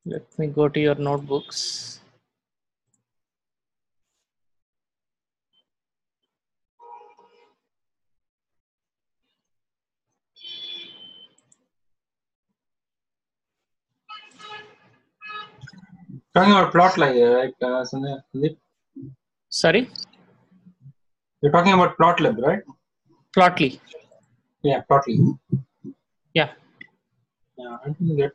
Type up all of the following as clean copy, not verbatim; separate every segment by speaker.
Speaker 1: Let me go to your notebooks.
Speaker 2: Talking about Plotly, right, Sandeep?
Speaker 1: Sorry?
Speaker 2: You're talking about Plotlib, right?
Speaker 1: Plotly.
Speaker 2: Yeah, Plotly.
Speaker 1: Yeah.
Speaker 2: Yeah, I think that.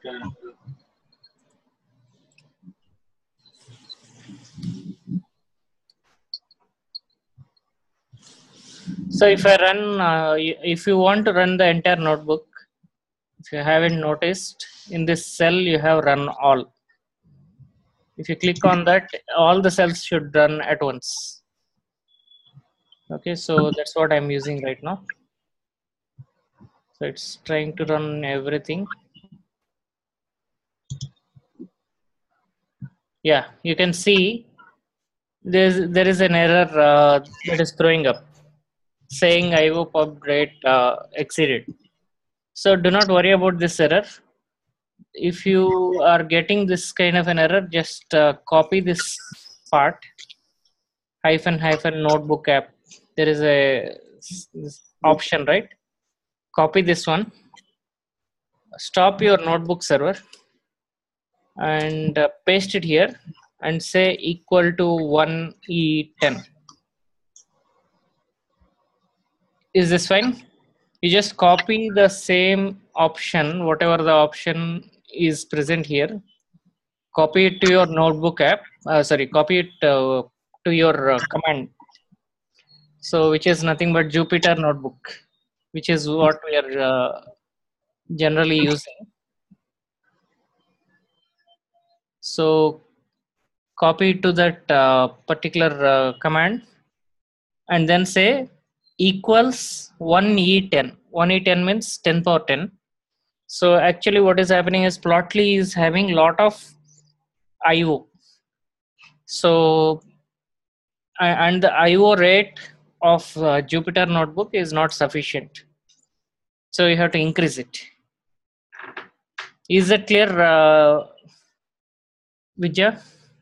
Speaker 1: So if I run, if you want to run the entire notebook, if you haven't noticed, in this cell you have run all. If you click on that, all the cells should run at once. Okay, so that's what I'm using right now. So it's trying to run everything. Yeah, you can see there is an error that is throwing up, saying IO pub rate exceeded. So do not worry about this error. If you are getting this kind of an error, just copy this part -- notebook app. There is a this option, right? Copy this one, stop your notebook server, and paste it here and say equal to 1E10. Is this fine? You just copy the same option, whatever the option is present here, copy it to your notebook app, copy it to your command. So which is nothing but Jupyter notebook, which is what we are generally using. So copy it to that particular command and then say equals 1E10. 1E10 means 10 power 10. So actually what is happening is Plotly is having lot of IO. So and the IO rate of Jupyter notebook is not sufficient. So you have to increase it. Is that clear, Vijay?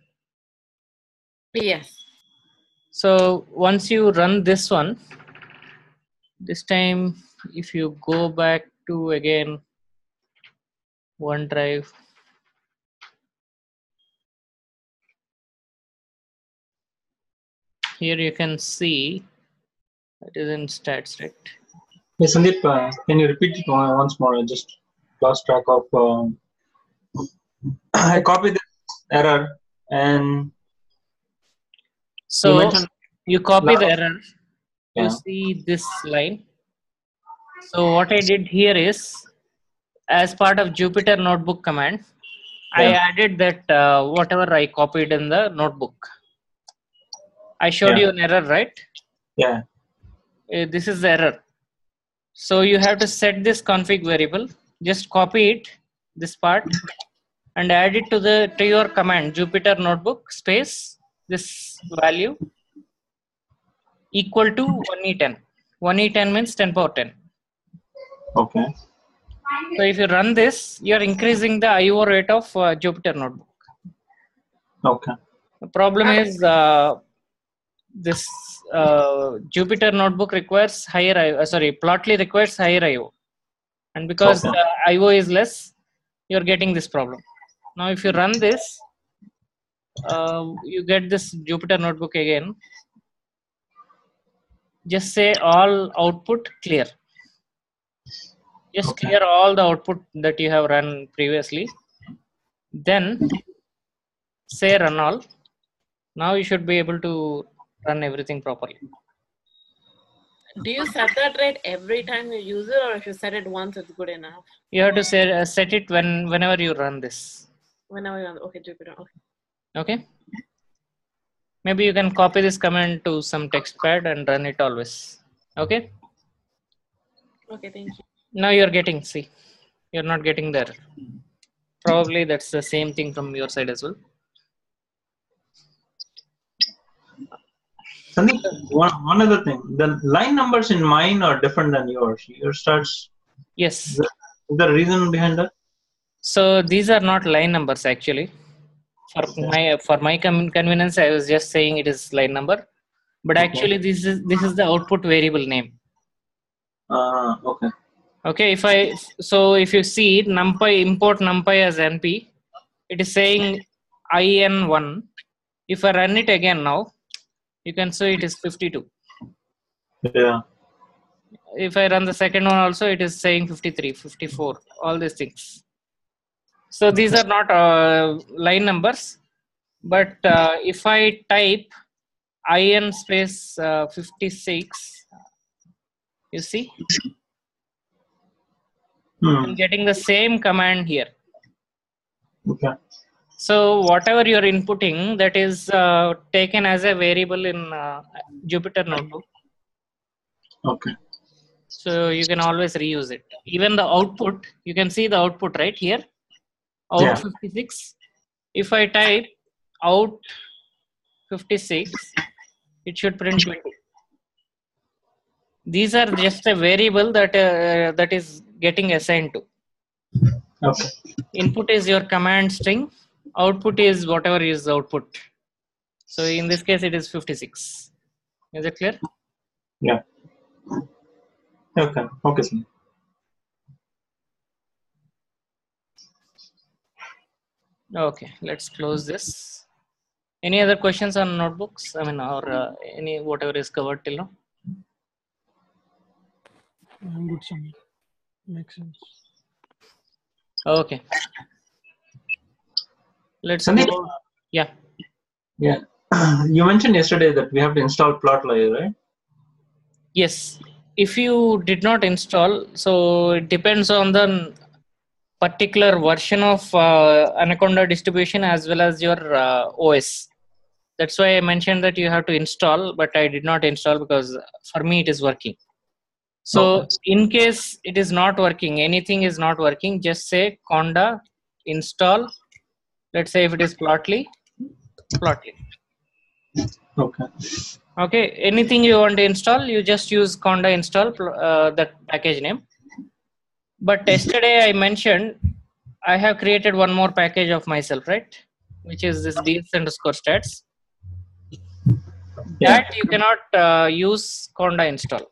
Speaker 3: Yes.
Speaker 1: So once you run this one, this time if you go back to again OneDrive, here you can see it is in stats, right?
Speaker 2: Hey, Sandeep, can you repeat it once more? I just lost track of. I copied this error and.
Speaker 1: So you copy the
Speaker 2: last-
Speaker 1: error.
Speaker 2: Yeah.
Speaker 1: You see this line. So what I did here is, as part of Jupyter notebook command, I added that whatever I copied in the notebook. I showed you an error, right?
Speaker 2: Yeah.
Speaker 1: This is the error. So you have to set this config variable. Just copy it, this part, and add it to your command Jupyter notebook space this value equal to 1E10. 1E10 means 10 power 10.
Speaker 2: Okay.
Speaker 1: So if you run this, you are increasing the IO rate of Jupyter notebook.
Speaker 2: Okay.
Speaker 1: The problem is this Jupyter notebook requires higher Plotly requires higher IO, and because the IO is less, you're getting this problem. Now if you run this, you get this Jupyter notebook again. Just say all output clear. Just clear all the output that you have run previously. Then say run all. Now you should be able to run everything properly.
Speaker 3: Do you set that rate every time you use it, or if you set it once, it's good enough?
Speaker 1: You have to set it whenever you run this.
Speaker 3: Whenever you run, okay, Jupyter, okay.
Speaker 1: Okay. Maybe you can copy this command to some text pad and run it always. Okay.
Speaker 3: Okay, thank you.
Speaker 1: Now you're getting, see, you're not getting there. Probably that's the same thing from your side as well.
Speaker 2: Sandeep, one other thing. The line numbers in mine are different than yours. Yours starts.
Speaker 1: Yes.
Speaker 2: Is there a reason behind that?
Speaker 1: So these are not line numbers actually. For my convenience, I was just saying it is line number, but actually this is the output variable name.
Speaker 2: Okay.
Speaker 1: Okay, if you see numpy, import numpy as np, it is saying in1. If I run it again now, you can see it is 52.
Speaker 2: Yeah.
Speaker 1: If I run the second one also, it is saying 53, 54, all these things. So these are not line numbers, but if I type in space 56, you see, I'm getting the same command here.
Speaker 2: Okay.
Speaker 1: So whatever you're inputting, that is taken as a variable in Jupyter Notebook.
Speaker 2: Okay.
Speaker 1: So you can always reuse it. Even the output, you can see the output right here, out
Speaker 2: Yeah.
Speaker 1: 56. If I type out 56, it should print 20. These are just a variable that is getting assigned to.
Speaker 2: Okay.
Speaker 1: Input is your command string, output is whatever is the output. So in this case, it is 56. Is it clear?
Speaker 2: Yeah. Okay. Okay, sir.
Speaker 1: Okay, let's close this. Any other questions on notebooks? I mean, or any whatever is covered till now?
Speaker 4: Good summary. Makes sense.
Speaker 1: Okay. Let's
Speaker 2: Sandeep?
Speaker 1: go. Yeah.
Speaker 2: Yeah. You mentioned yesterday that we have to install Plotly, right?
Speaker 1: Yes. If you did not install, so it depends on the particular version of Anaconda distribution as well as your OS. That's why I mentioned that you have to install, but I did not install because for me it is working. So
Speaker 2: Okay.
Speaker 1: in case it is not working, anything is not working, just say conda install. Let's say if it is Plotly.
Speaker 2: Okay.
Speaker 1: Okay, anything you want to install, you just use conda install that package name. But yesterday I mentioned I have created one more package of myself, right? Which is this ds_stats.
Speaker 2: Yeah.
Speaker 1: That you cannot use conda install.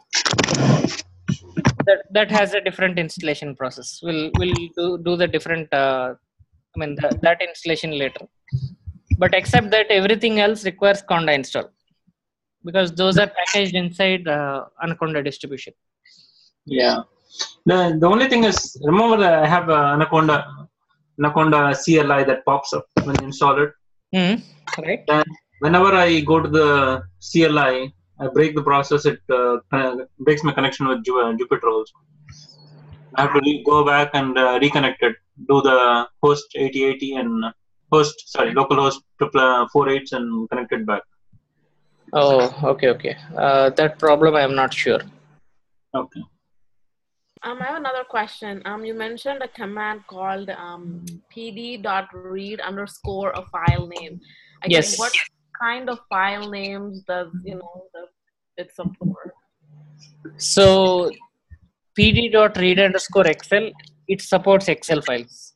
Speaker 1: That has a different installation process. We'll do the different. That installation later. But except that, everything else requires conda install because those are packaged inside Anaconda distribution.
Speaker 2: Yeah. The only thing is, remember that I have Anaconda CLI that pops up when you install it.
Speaker 1: Right.
Speaker 2: And whenever I go to the CLI, I break the process. It breaks my connection with Jupyter also. I have to go back and reconnect it. Do the host 8080 and localhost 48 and connect it back.
Speaker 1: Oh, okay. That problem I am not sure.
Speaker 2: Okay.
Speaker 3: I have another question. You mentioned a command called pd.read _ a file name.
Speaker 1: Yes.
Speaker 3: What kind of file names does it support?
Speaker 1: So pd.read_excel, it supports Excel files.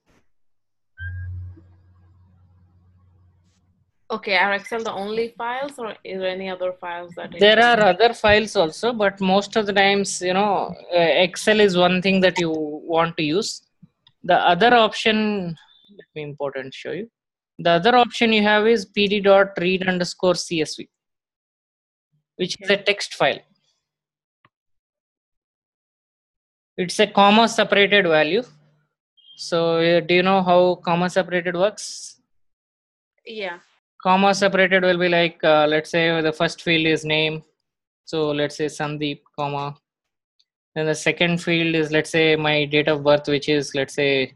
Speaker 3: Okay, are Excel the only files, or is there any other files that
Speaker 1: There are other files also, but most of the times, Excel is one thing that you want to use. The other option, let me import and show you. The other option you have is pd.read_csv, which is a text file. It's a comma separated value. So do you know how comma separated works?
Speaker 3: Yeah.
Speaker 1: Comma separated will be like, let's say the first field is name. So let's say Sandeep, comma. Then the second field is, let's say, my date of birth, which is, let's say,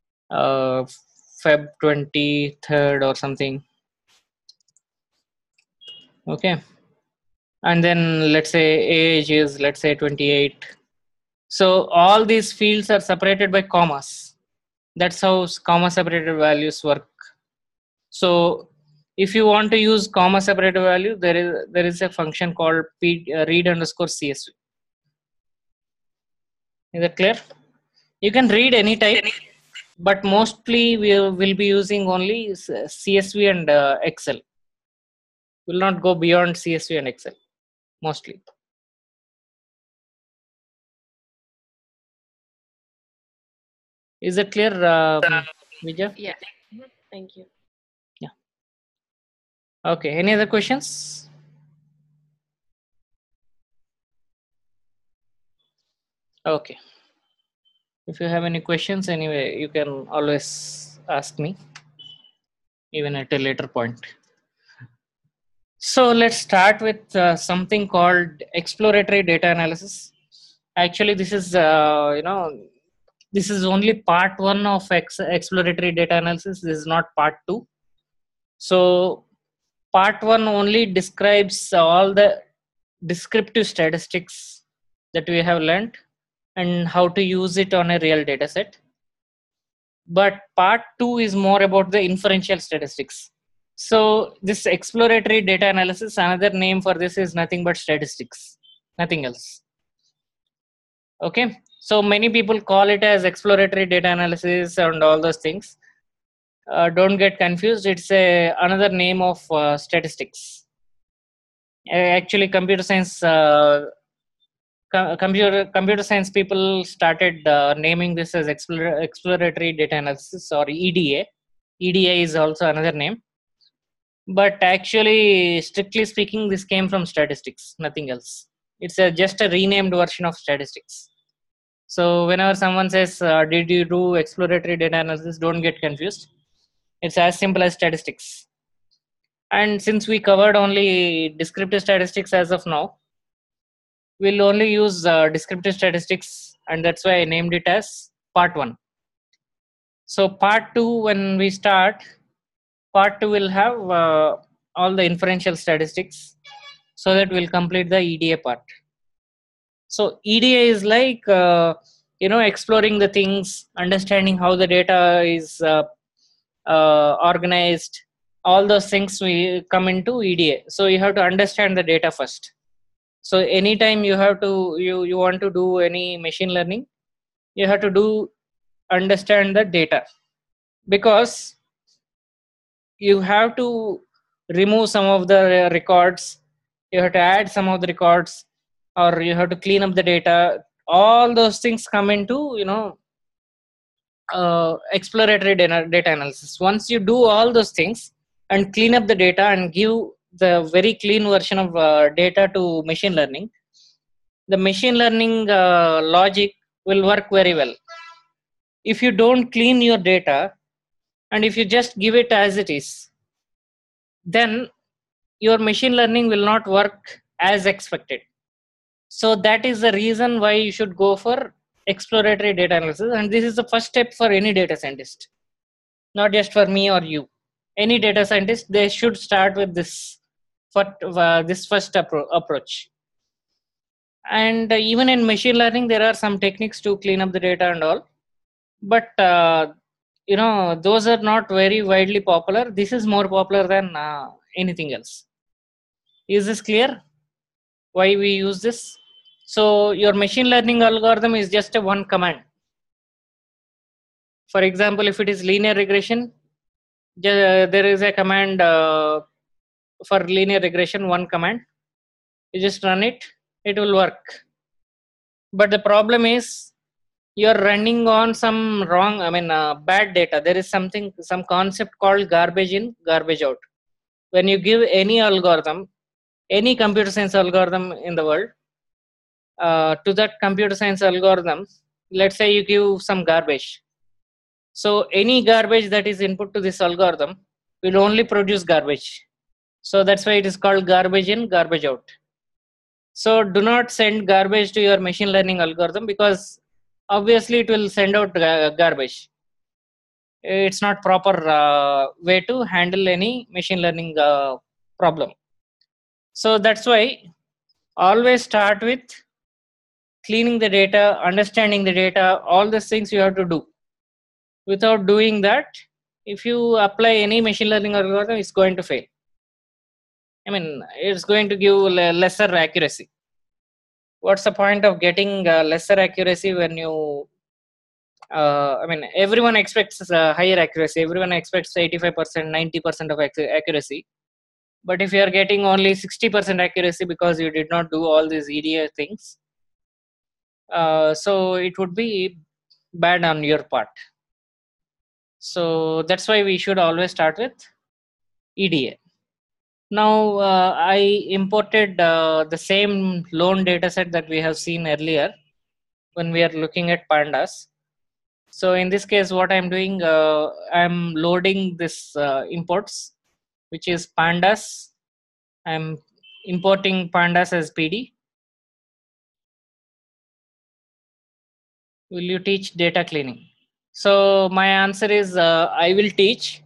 Speaker 1: Feb 23rd or something. Okay. And then let's say age is, let's say, 28. So all these fields are separated by commas. That's how comma separated values work. So if you want to use comma separated value, there is a function called read_csv. Is that clear? You can read any type, but mostly we will be using only CSV and Excel. Will not go beyond CSV and Excel mostly. Is it clear, Vijay?
Speaker 3: Yeah. Thank you.
Speaker 1: Yeah. Okay. Any other questions? Okay. If you have any questions, anyway, you can always ask me, even at a later point. So let's start with something called exploratory data analysis. Actually, this is this is only part 1 of exploratory data analysis. This is not part 2. So part 1 only describes all the descriptive statistics that we have learned and how to use it on a real data set. But part 2 is more about the inferential statistics. So this exploratory data analysis, another name for this is nothing but statistics, nothing else. Okay, so many people call it as exploratory data analysis and all those things. Don't get confused. It's another name of statistics. Actually, computer science computer science people started naming this as exploratory data analysis, or EDA. EDA is also another name, but actually, strictly speaking, this came from statistics, nothing else. It's just a renamed version of statistics. So whenever someone says, did you do exploratory data analysis, don't get confused. It's as simple as statistics. And since we covered only descriptive statistics as of now, we'll only use descriptive statistics, and that's why I named it as part 1. So part 2, when we start, part 2 will have all the inferential statistics, so that we'll complete the EDA part. So EDA is like exploring the things, understanding how the data is organized. All those things we come into EDA. So you have to understand the data first. So anytime you have to you want to do any machine learning, you have to understand the data, because you have to remove some of the records, you have to add some of the records, or you have to clean up the data. All those things come into exploratory data analysis. Once you do all those things and clean up the data and give the very clean version of data to machine learning, the machine learning logic will work very well. If you don't clean your data and if you just give it as it is, then your machine learning will not work as expected. So that is the reason why you should go for exploratory data analysis, and this is the first step for any data scientist, not just for me or you. Any data scientist, they should start with this first approach. And even in machine learning, there are some techniques to clean up the data and all, but those are not very widely popular. This is more popular than anything else. Is this clear why we use this? So your machine learning algorithm is just a one command. For example, if it is linear regression, there is a command for linear regression, one command. You just run it, it will work. But the problem is you're running on some bad data. There is some concept called garbage in, garbage out. When you give any algorithm, any computer science algorithm in the world, to that computer science algorithm, let's say you give some garbage. So any garbage that is input to this algorithm will only produce garbage. So that's why it is called garbage in, garbage out. So do not send garbage to your machine learning algorithm, because obviously it will send out garbage. It's not proper way to handle any machine learning problem. So that's why always start with cleaning the data, understanding the data, all these things you have to do. Without doing that, if you apply any machine learning algorithm, it's going to fail. It's going to give lesser accuracy. What's the point of getting lesser accuracy when you I mean, everyone expects higher accuracy. Everyone expects 85%, 90% of accuracy. But if you are getting only 60% accuracy because you did not do all these EDA things, so it would be bad on your part. So that's why we should always start with EDA. Now I imported the same loan dataset that we have seen earlier when we are looking at pandas. So in this case, what I'm doing, I'm loading this imports, which is pandas. I'm importing pandas as PD. Will you teach data cleaning? So my answer is I will teach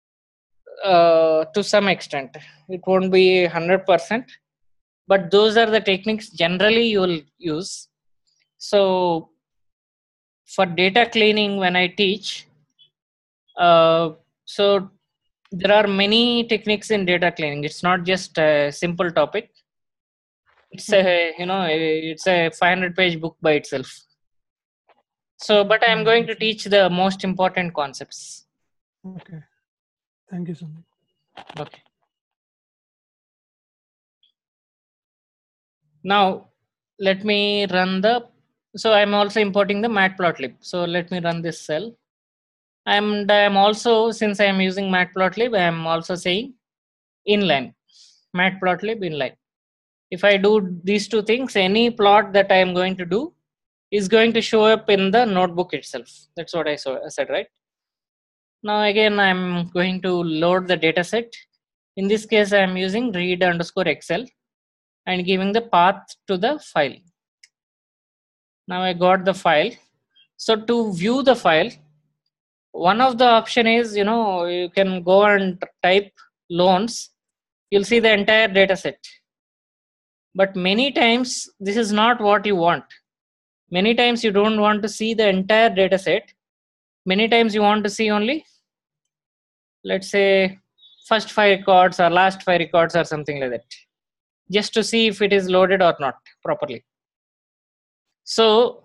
Speaker 1: to some extent. It won't be 100%, but those are the techniques generally you will use. So for data cleaning, when I teach, so there are many techniques in data cleaning. It's not just a simple topic. It's a, it's a 500-page book by itself. So, but I'm going to teach the most important concepts.
Speaker 4: Okay. Thank you, Sandeep.
Speaker 1: Okay. Now, let me run the, so I'm also importing the matplotlib. So let me run this cell. And I'm also, since I'm using matplotlib, I'm also saying inline, matplotlib inline. If I do these two things, any plot that I'm going to do is going to show up in the notebook itself. That's what I said, right? Now again, I'm going to load the data set. In this case, I'm using read_excel and giving the path to the file. Now I got the file. So to view the file, one of the option is, you can go and type loans. You'll see the entire data set. But many times, this is not what you want. Many times you don't want to see the entire data set. Many times you want to see only, let's say, first 5 records or last 5 records or something like that, just to see if it is loaded or not properly. So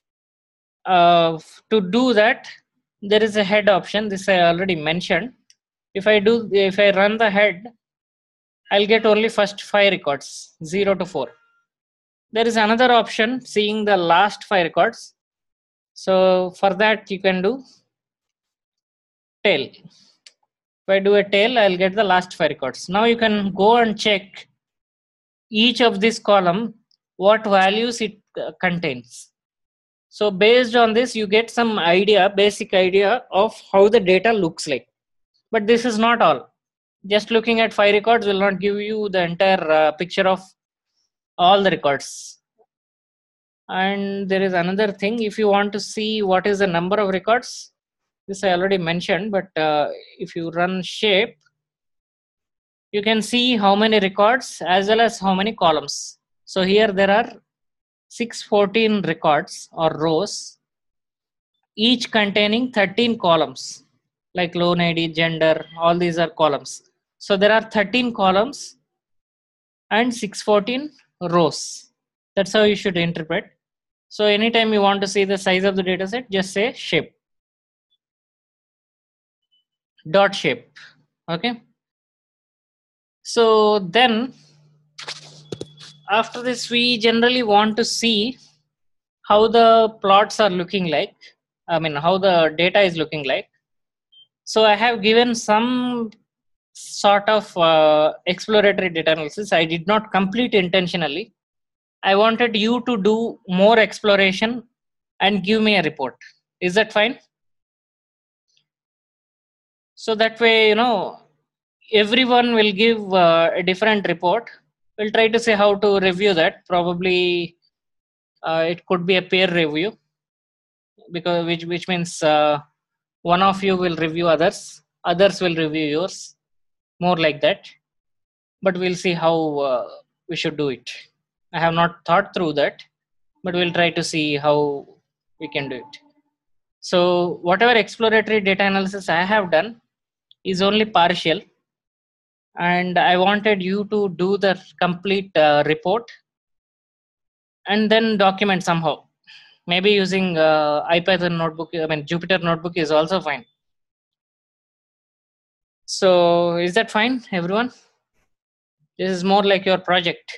Speaker 1: to do that, there is a head option. This I already mentioned. If I run the head, I'll get only first 5 records, 0 to 4. There is another option, seeing the last 5 records. So for that, you can do tail. If I do a tail, I'll get the last 5 records. Now you can go and check each of this column, what values it contains. So based on this, you get some idea, basic idea of how the data looks like. But this is not all. Just looking at 5 records will not give you the entire picture of all the records. And there is another thing. If you want to see what is the number of records, this I already mentioned, but if you run shape, you can see how many records as well as how many columns. So here there are 614 records or rows, each containing 13 columns, like loan ID, gender, all these are columns. So there are 13 columns and 614 rows. That's how you should interpret. So anytime you want to see the size of the data set, just say shape. Dot shape. Okay. So then after this, we generally want to see how the plots are looking like. I mean, how the data is looking like. So I have given some sort of exploratory data analysis. I did not complete intentionally. I wanted you to do more exploration and give me a report. Is that fine? So that way, everyone will give a different report. We'll try to see how to review that. Probably it could be a peer review, because which means one of you will review others will review yours, more like that. But we'll see how we should do it. I have not thought through that, but we'll try to see how we can do it. So whatever exploratory data analysis I have done is only partial, and I wanted you to do the complete report and then document somehow. Maybe using IPython notebook, I mean Jupyter notebook is also fine. So is that fine, everyone? This is more like your project.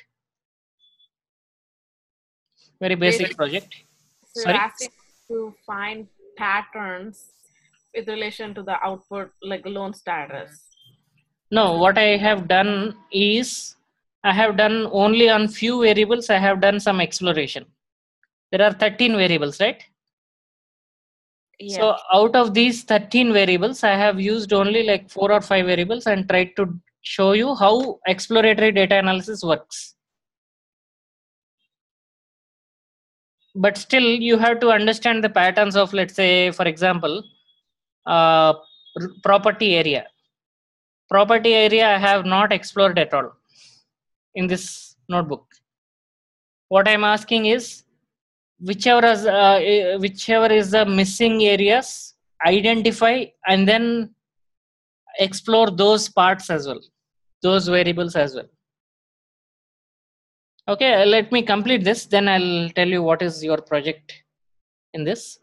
Speaker 1: Very basic project.
Speaker 3: So
Speaker 1: Sorry?
Speaker 3: you're asking to find patterns with relation to the output, like loan status.
Speaker 1: No, what I have done is I have done only on few variables. I have done some exploration. There are 13 variables, right?
Speaker 3: Yeah.
Speaker 1: So out of these 13 variables, I have used only like 4 or 5 variables and tried to show you how exploratory data analysis works. But still, you have to understand the patterns of, let's say, for example, property area. Property area I have not explored at all in this notebook. What I'm asking is, whichever is the missing areas, identify and then explore those parts as well, those variables as well. Okay, let me complete this, then I'll tell you what is your project in this.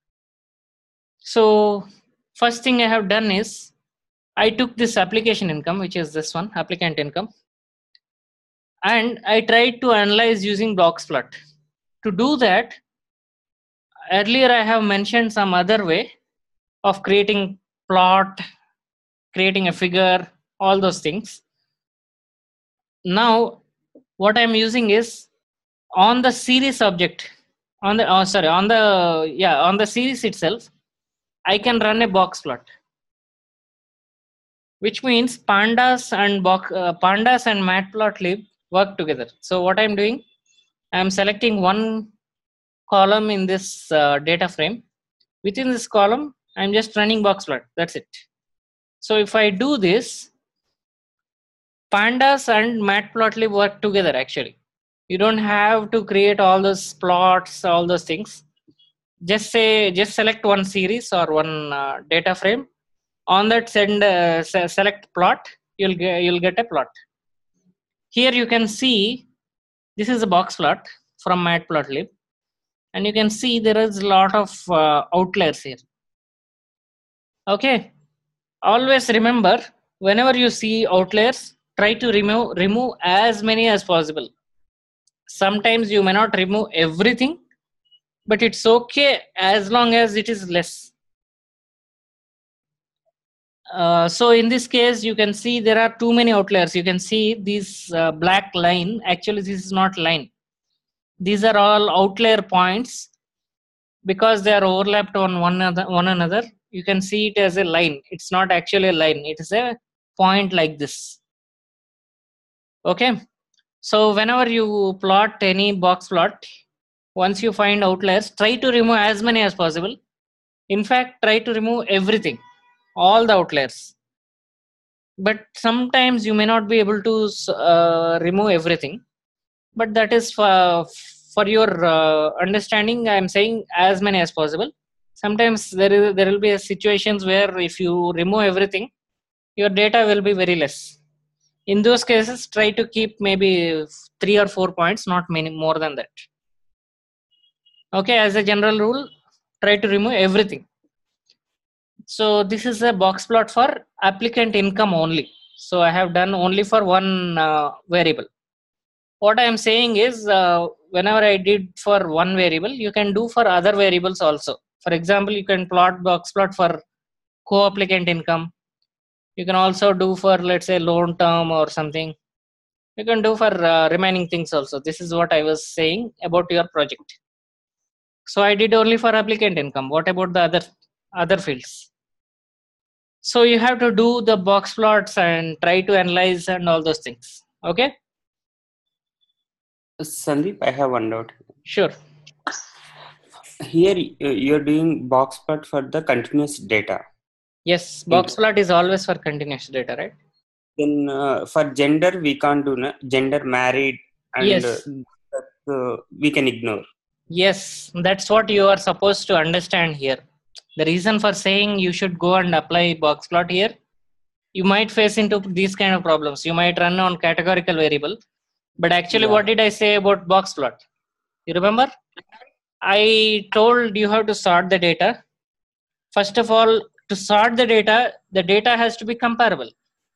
Speaker 1: So first thing I have done is I took this application income, which is this one, applicant income, and I tried to analyze using boxplot. To do that, earlier I have mentioned some other way of creating plot, creating a figure, all those things. Now what I'm using is on the series object, on the series itself, I can run a box plot, which means pandas and matplotlib work together. So what I'm doing, I'm selecting one column in this data frame. Within this column, I'm just running box plot. That's it. So if I do this, pandas and matplotlib work together actually. You don't have to create all those plots, all those things. Just select one series or one data frame. On that select plot, you'll get a plot. Here you can see this is a box plot from matplotlib, and you can see there is a lot of outliers here. Okay, always remember, whenever you see outliers, try to remove as many as possible. Sometimes you may not remove everything, but it's okay as long as it is less. So in this case, you can see there are too many outliers. You can see this black line. Actually, this is not line. These are all outlier points. Because they are overlapped on one another, you can see it as a line. It's not actually a line. It is a point like this. Okay. So whenever you plot any box plot, once you find outliers, try to remove as many as possible. In fact, try to remove everything, all the outliers. But sometimes you may not be able to remove everything. But that is for your understanding. I am saying as many as possible. Sometimes there will be situations where if you remove everything, your data will be very less. In those cases, try to keep maybe 3 or 4 points, not many more than that. Okay, as a general rule, try to remove everything. So this is a box plot for applicant income only. So I have done only for one variable. What I am saying is, whenever I did for one variable, you can do for other variables also. For example, you can plot box plot for co-applicant income. You can also do for, let's say, loan term or something. You can do for remaining things also. This is what I was saying about your project. So I did only for applicant income. What about the other fields? So you have to do the box plots and try to analyze and all those things. Okay.
Speaker 5: Sandeep, I have one doubt.
Speaker 1: Sure.
Speaker 5: Here you're doing box plot for the continuous data.
Speaker 1: Yes, box plot is always for continuous data, right?
Speaker 5: Then for gender, we can't do gender, married, and
Speaker 1: yes.
Speaker 5: We can ignore.
Speaker 1: Yes, that's what you are supposed to understand here. The reason for saying you should go and apply box plot here, you might face into these kind of problems. You might run on categorical variable, but actually what did I say about box plot? You remember? I told you how to sort the data. First of all, to sort the data has to be comparable.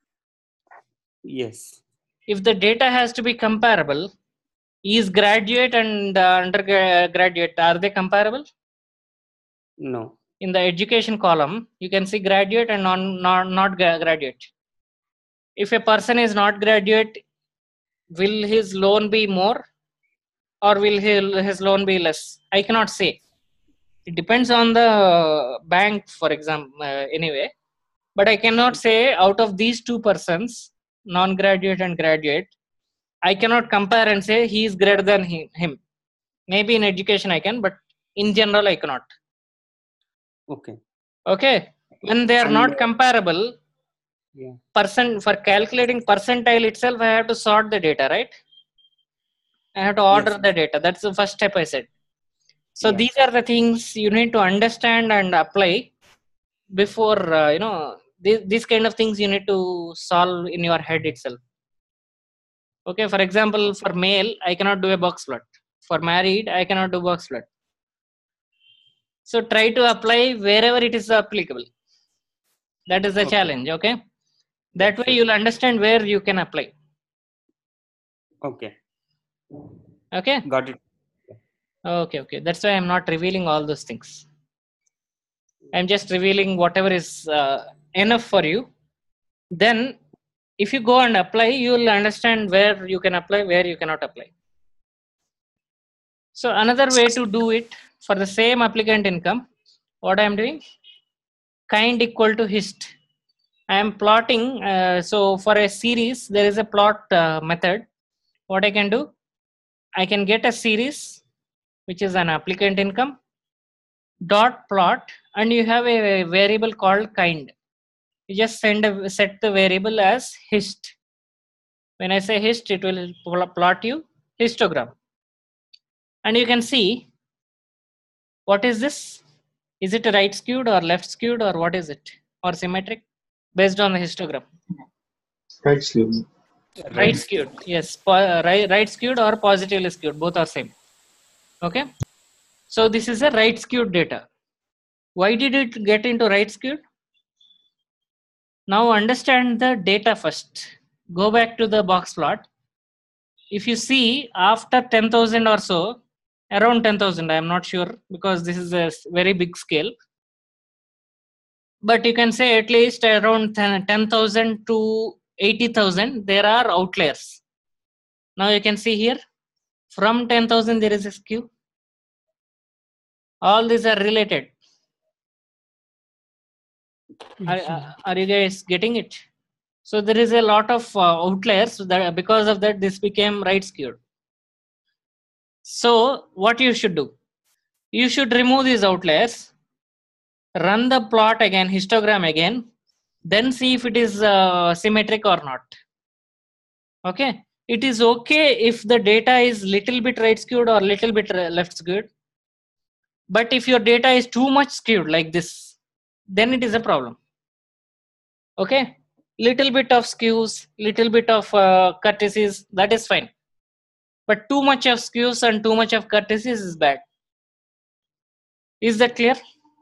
Speaker 5: Yes.
Speaker 1: If the data has to be comparable, is graduate and undergraduate, are they comparable?
Speaker 5: No.
Speaker 1: In the education column, you can see graduate and not graduate. If a person is not graduate, will his loan be more or will his loan be less? I cannot say. It depends on the bank, for example, anyway. But I cannot say out of these two persons, non-graduate and graduate, I cannot compare and say he is greater than him. Maybe in education I can, but in general I cannot.
Speaker 5: Okay.
Speaker 1: Okay. When they are
Speaker 5: And,
Speaker 1: not comparable,
Speaker 5: yeah.
Speaker 1: for calculating percentile itself, I have to sort the data, right? I have to order
Speaker 5: Yes.
Speaker 1: the data. That's the first step I said. So
Speaker 5: Yeah.
Speaker 1: these are the things you need to understand and apply before, these kind of things you need to solve in your head itself. Okay, for example, for male, I cannot do a box plot. For married, I cannot do box plot. So try to apply wherever it is applicable. That is the challenge, okay? That way
Speaker 5: sure.
Speaker 1: you'll understand where you can apply.
Speaker 5: Okay.
Speaker 1: Okay?
Speaker 5: Got it.
Speaker 1: Okay. That's why I'm not revealing all those things. I'm just revealing whatever is enough for you. Then if you go and apply, you will understand where you can apply, where you cannot apply. So another way to do it for the same applicant income, what I am doing, kind equal to hist. I am plotting. So for a series, there is a plot method. What I can do, I can get a series, which is an applicant income, dot plot, and you have a variable called kind. You just set the variable as hist. When I say hist, it will plot you histogram. And you can see, what is this? Is it a right skewed or left skewed or what is it? Or symmetric? Based on the histogram.
Speaker 2: Right skewed.
Speaker 1: Right skewed. Yes. Right skewed or positively skewed. Both are same. Okay. So this is a right skewed data. Why did it get into right skewed? Now understand the data first. Go back to the box plot. If you see after 10,000 or so, around 10,000, I am not sure because this is a very big scale. But you can say at least around 10,000 to 80,000, there are outliers. Now you can see here, from 10,000, there is a skew. All these are related. Are you guys getting it? So there is a lot of outliers that because of that, this became right skewed. So what you should do? You should remove these outliers, run the plot again, histogram again, then see if it is symmetric or not. Okay. It is okay if the data is little bit right skewed or little bit left skewed. But if your data is too much skewed like this, then it is a problem. Okay. Little bit of skews, little bit of courtesies, that is fine. But too much of skews and too much of courtesies is bad. Is that clear?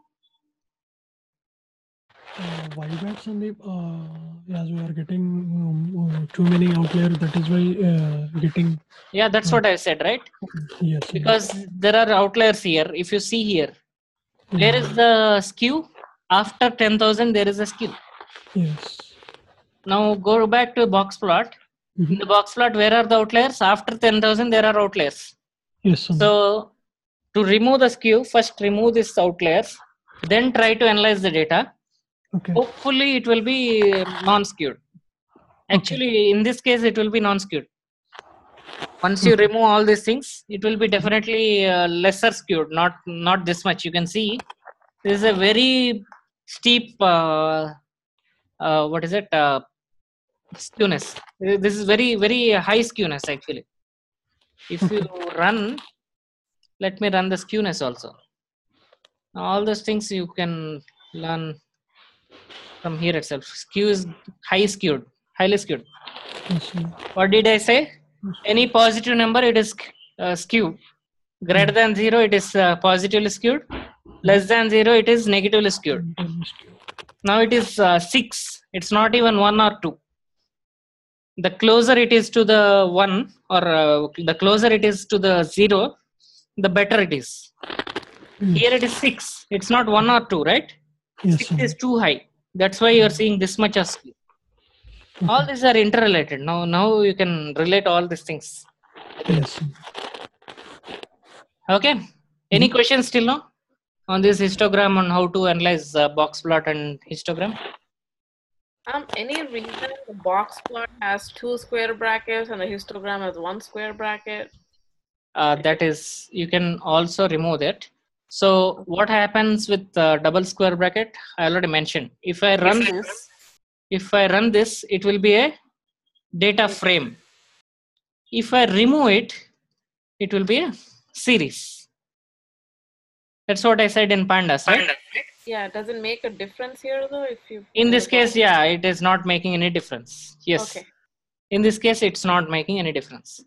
Speaker 4: Why bad, Sandeep? As we are getting too many outliers, that is why getting.
Speaker 1: Yeah, that's what I said, right?
Speaker 4: Yes.
Speaker 1: Because there are outliers here. If you see here, where is the skew? After 10,000, there is a skew.
Speaker 4: Yes.
Speaker 1: Now go back to box plot. In the box plot, where are the outliers? After 10,000, there are outliers.
Speaker 4: Yes. Sandeep.
Speaker 1: So to remove the skew, first remove these outliers, then try to analyze the data.
Speaker 4: Okay.
Speaker 1: Hopefully, it will be non-skewed. Actually, in this case, it will be non-skewed. Once you remove all these things, it will be definitely lesser skewed, not this much. You can see this is a very steep what is it skewness. This is very high skewness actually. If you run, let me run the skewness also. All those things you can learn from here itself. Skew is highly skewed.
Speaker 4: Yes,
Speaker 1: What did I say? Any positive number, it is skewed. Greater than 0, it is positively skewed. Less than 0, it is negatively skewed. Now it is 6. It's not even 1 or 2. The closer it is to the 1 or the closer it is to the 0, the better it is. Here it is 6. It's not 1 or 2, right?
Speaker 4: Yes,
Speaker 1: 6
Speaker 4: sir.
Speaker 1: is too high. That's why you are seeing this much of skew. All these are interrelated. Now you can relate all these things.
Speaker 4: Yes, sir.
Speaker 1: Okay. Any questions still now on this histogram on how to analyze box plot and histogram?
Speaker 3: Any reason the box plot has 2 square brackets and the histogram has 1 square bracket?
Speaker 1: That is, you can also remove that. So what happens with double square bracket? I already mentioned. If I run this, it will be a data frame. If I remove it, it will be a series. That's what I said in pandas, right?
Speaker 3: Yeah, does it make a difference here though? If you
Speaker 1: In this case, yeah, it is not making any difference. Yes.
Speaker 3: Okay.
Speaker 1: In this case, it's not making any difference.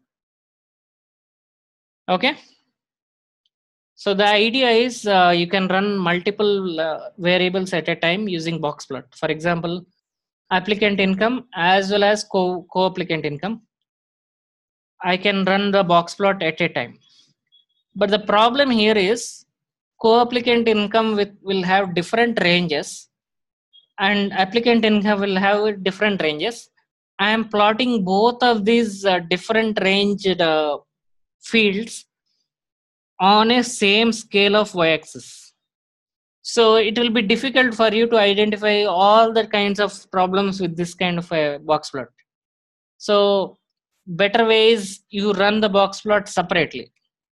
Speaker 1: Okay. So the idea is you can run multiple variables at a time using box plot. For example, applicant income as well as co-applicant income. I can run the box plot at a time. But the problem here is co-applicant income will have different ranges and applicant income will have different ranges. I am plotting both of these different ranged fields on a same scale of y-axis. So it will be difficult for you to identify all the kinds of problems with this kind of a box plot. So better way is you run the box plot separately.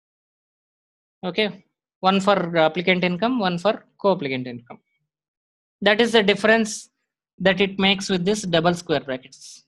Speaker 1: Okay, one for applicant income, one for co-applicant income. That is the difference that it makes with this double square brackets.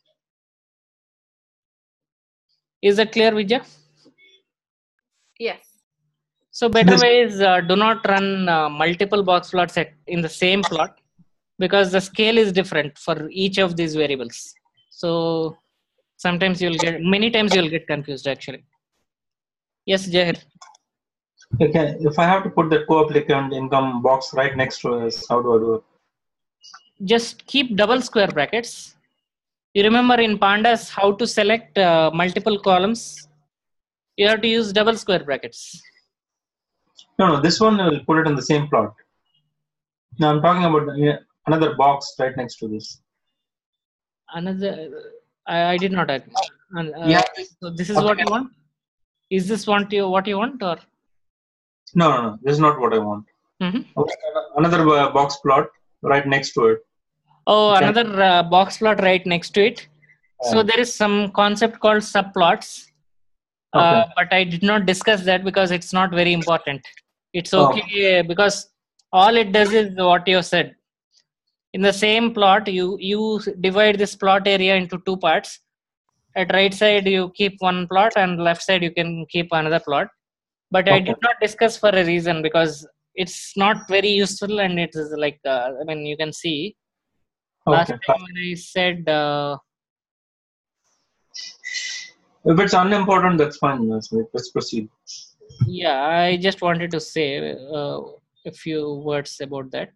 Speaker 1: Is that clear, Vijay?
Speaker 3: Yes.
Speaker 1: So better way is do not run multiple box plots in the same plot because the scale is different for each of these variables. So sometimes many times you'll get confused actually. Yes, Jahir.
Speaker 2: Okay, if I have to put the co-applicant income box right next to us, how do I do it?
Speaker 1: Just keep double square brackets. You remember in pandas how to select multiple columns? You have to use double square brackets.
Speaker 2: No, this one will put it in the same plot. Now I'm talking about another box right next to this.
Speaker 1: Another, I did not agree.
Speaker 2: Yeah.
Speaker 1: So this is what you want? Is this what you want or?
Speaker 2: No, this is not what I want. Okay, another box plot right next to it.
Speaker 1: Oh, another box plot right next to it. So there is some concept called subplots, but I did not discuss that because it's not very important. It's okay because all it does is what you said. In the same plot, you divide this plot area into two parts. At right side, you keep one plot, and left side, you can keep another plot. But I did not discuss for a reason because it's not very useful, and it is like I mean you can see. Last time when I said.
Speaker 2: If it's unimportant, that's fine. Let's proceed.
Speaker 1: Yeah, I just wanted to say a few words about that.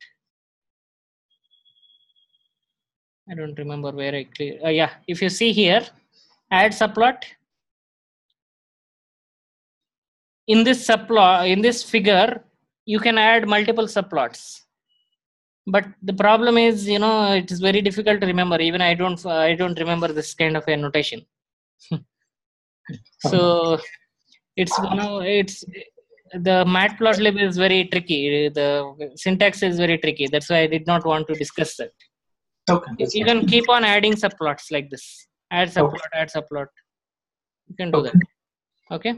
Speaker 1: I don't remember where I clear. Yeah, if you see here, add subplot. In this subplot, in this figure, you can add multiple subplots. But the problem is, it is very difficult to remember. Even I don't remember this kind of a notation. So it's the matplotlib is very tricky. The syntax is very tricky. That's why I did not want to discuss that.
Speaker 2: Okay.
Speaker 1: You can keep on adding subplots like this. Add subplot, add subplot. You can do that. Okay.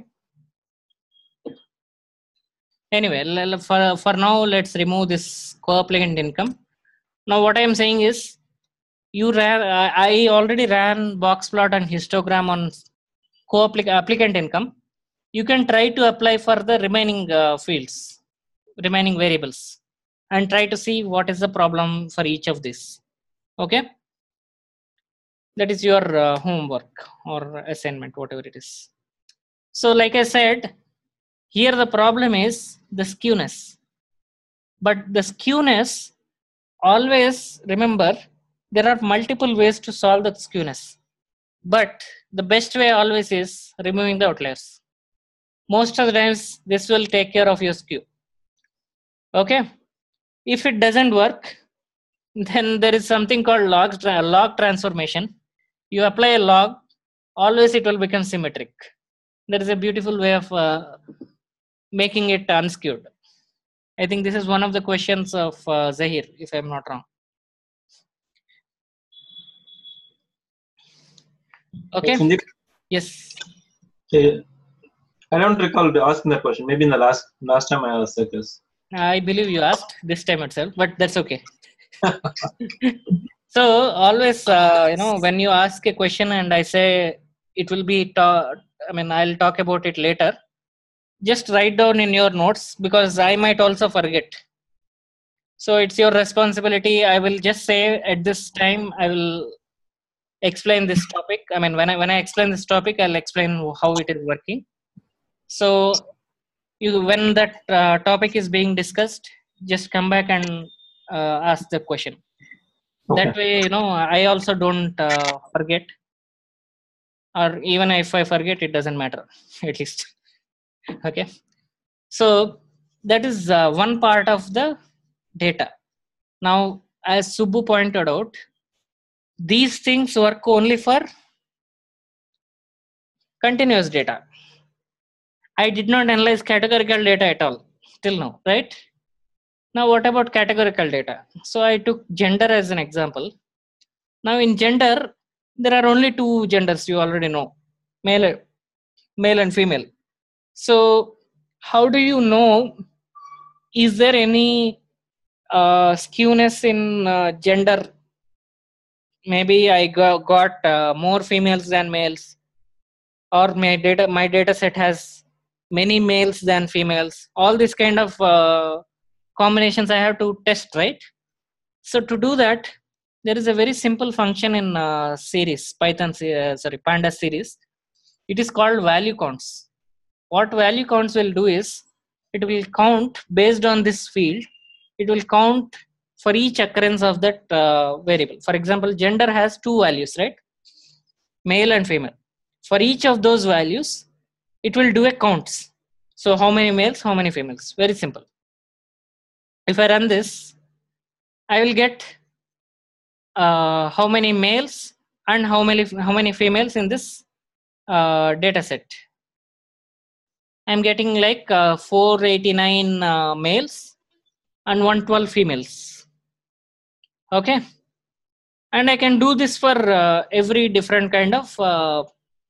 Speaker 1: Anyway, for now, let's remove this co-applicant income. Now, what I am saying is, I already ran box plot and histogram on applicant income. You can try to apply for the remaining fields, remaining variables, and try to see what is the problem for each of these. Okay. That is your homework or assignment, whatever it is. So like I said, Here the problem is the skewness. But the skewness, always remember, there are multiple ways to solve the skewness. But the best way always is removing the outliers. Most of the times, this will take care of your skew. Okay? If it doesn't work, then there is something called log transformation. You apply a log, always it will become symmetric. There is a beautiful way of making it unskewed. I think this is one of the questions of Zahir, if I'm not wrong. Okay.
Speaker 2: Sandeep?
Speaker 1: Yes.
Speaker 2: Okay. I don't recall asking that question. Maybe in the last time I asked that. Yes.
Speaker 1: I believe you asked this time itself, but that's okay. So always, when you ask a question and I say it will be I'll talk about it later. Just write down in your notes, because I might also forget. So it's your responsibility. I will just say at this time, I will explain this topic. When I explain this topic, I'll explain how it is working. So when that topic is being discussed, just come back and ask the question.
Speaker 2: Okay.
Speaker 1: That way, I also don't forget. Or even if I forget, it doesn't matter, at least. Okay. So that is one part of the data. Now, as Subbu pointed out, these things work only for continuous data. I did not analyze categorical data at all till now, right? Now, what about categorical data? So I took gender as an example. Now in gender, there are only two genders, you already know, male and female. So how do you know, is there any skewness in gender? Maybe I got more females than males, or my data set has many males than females. All these kind of combinations I have to test, right? So to do that, there is a very simple function in Pandas series. It is called value counts. What value counts will do is, it will count based on this field. It will count for each occurrence of that variable. For example, gender has two values, right? Male and female. For each of those values, it will do a counts. So how many males, how many females? Very simple. If I run this, I will get how many males and how many females in this data set. I'm getting like 489 males and 112 females. Okay, and I can do this for every different kind of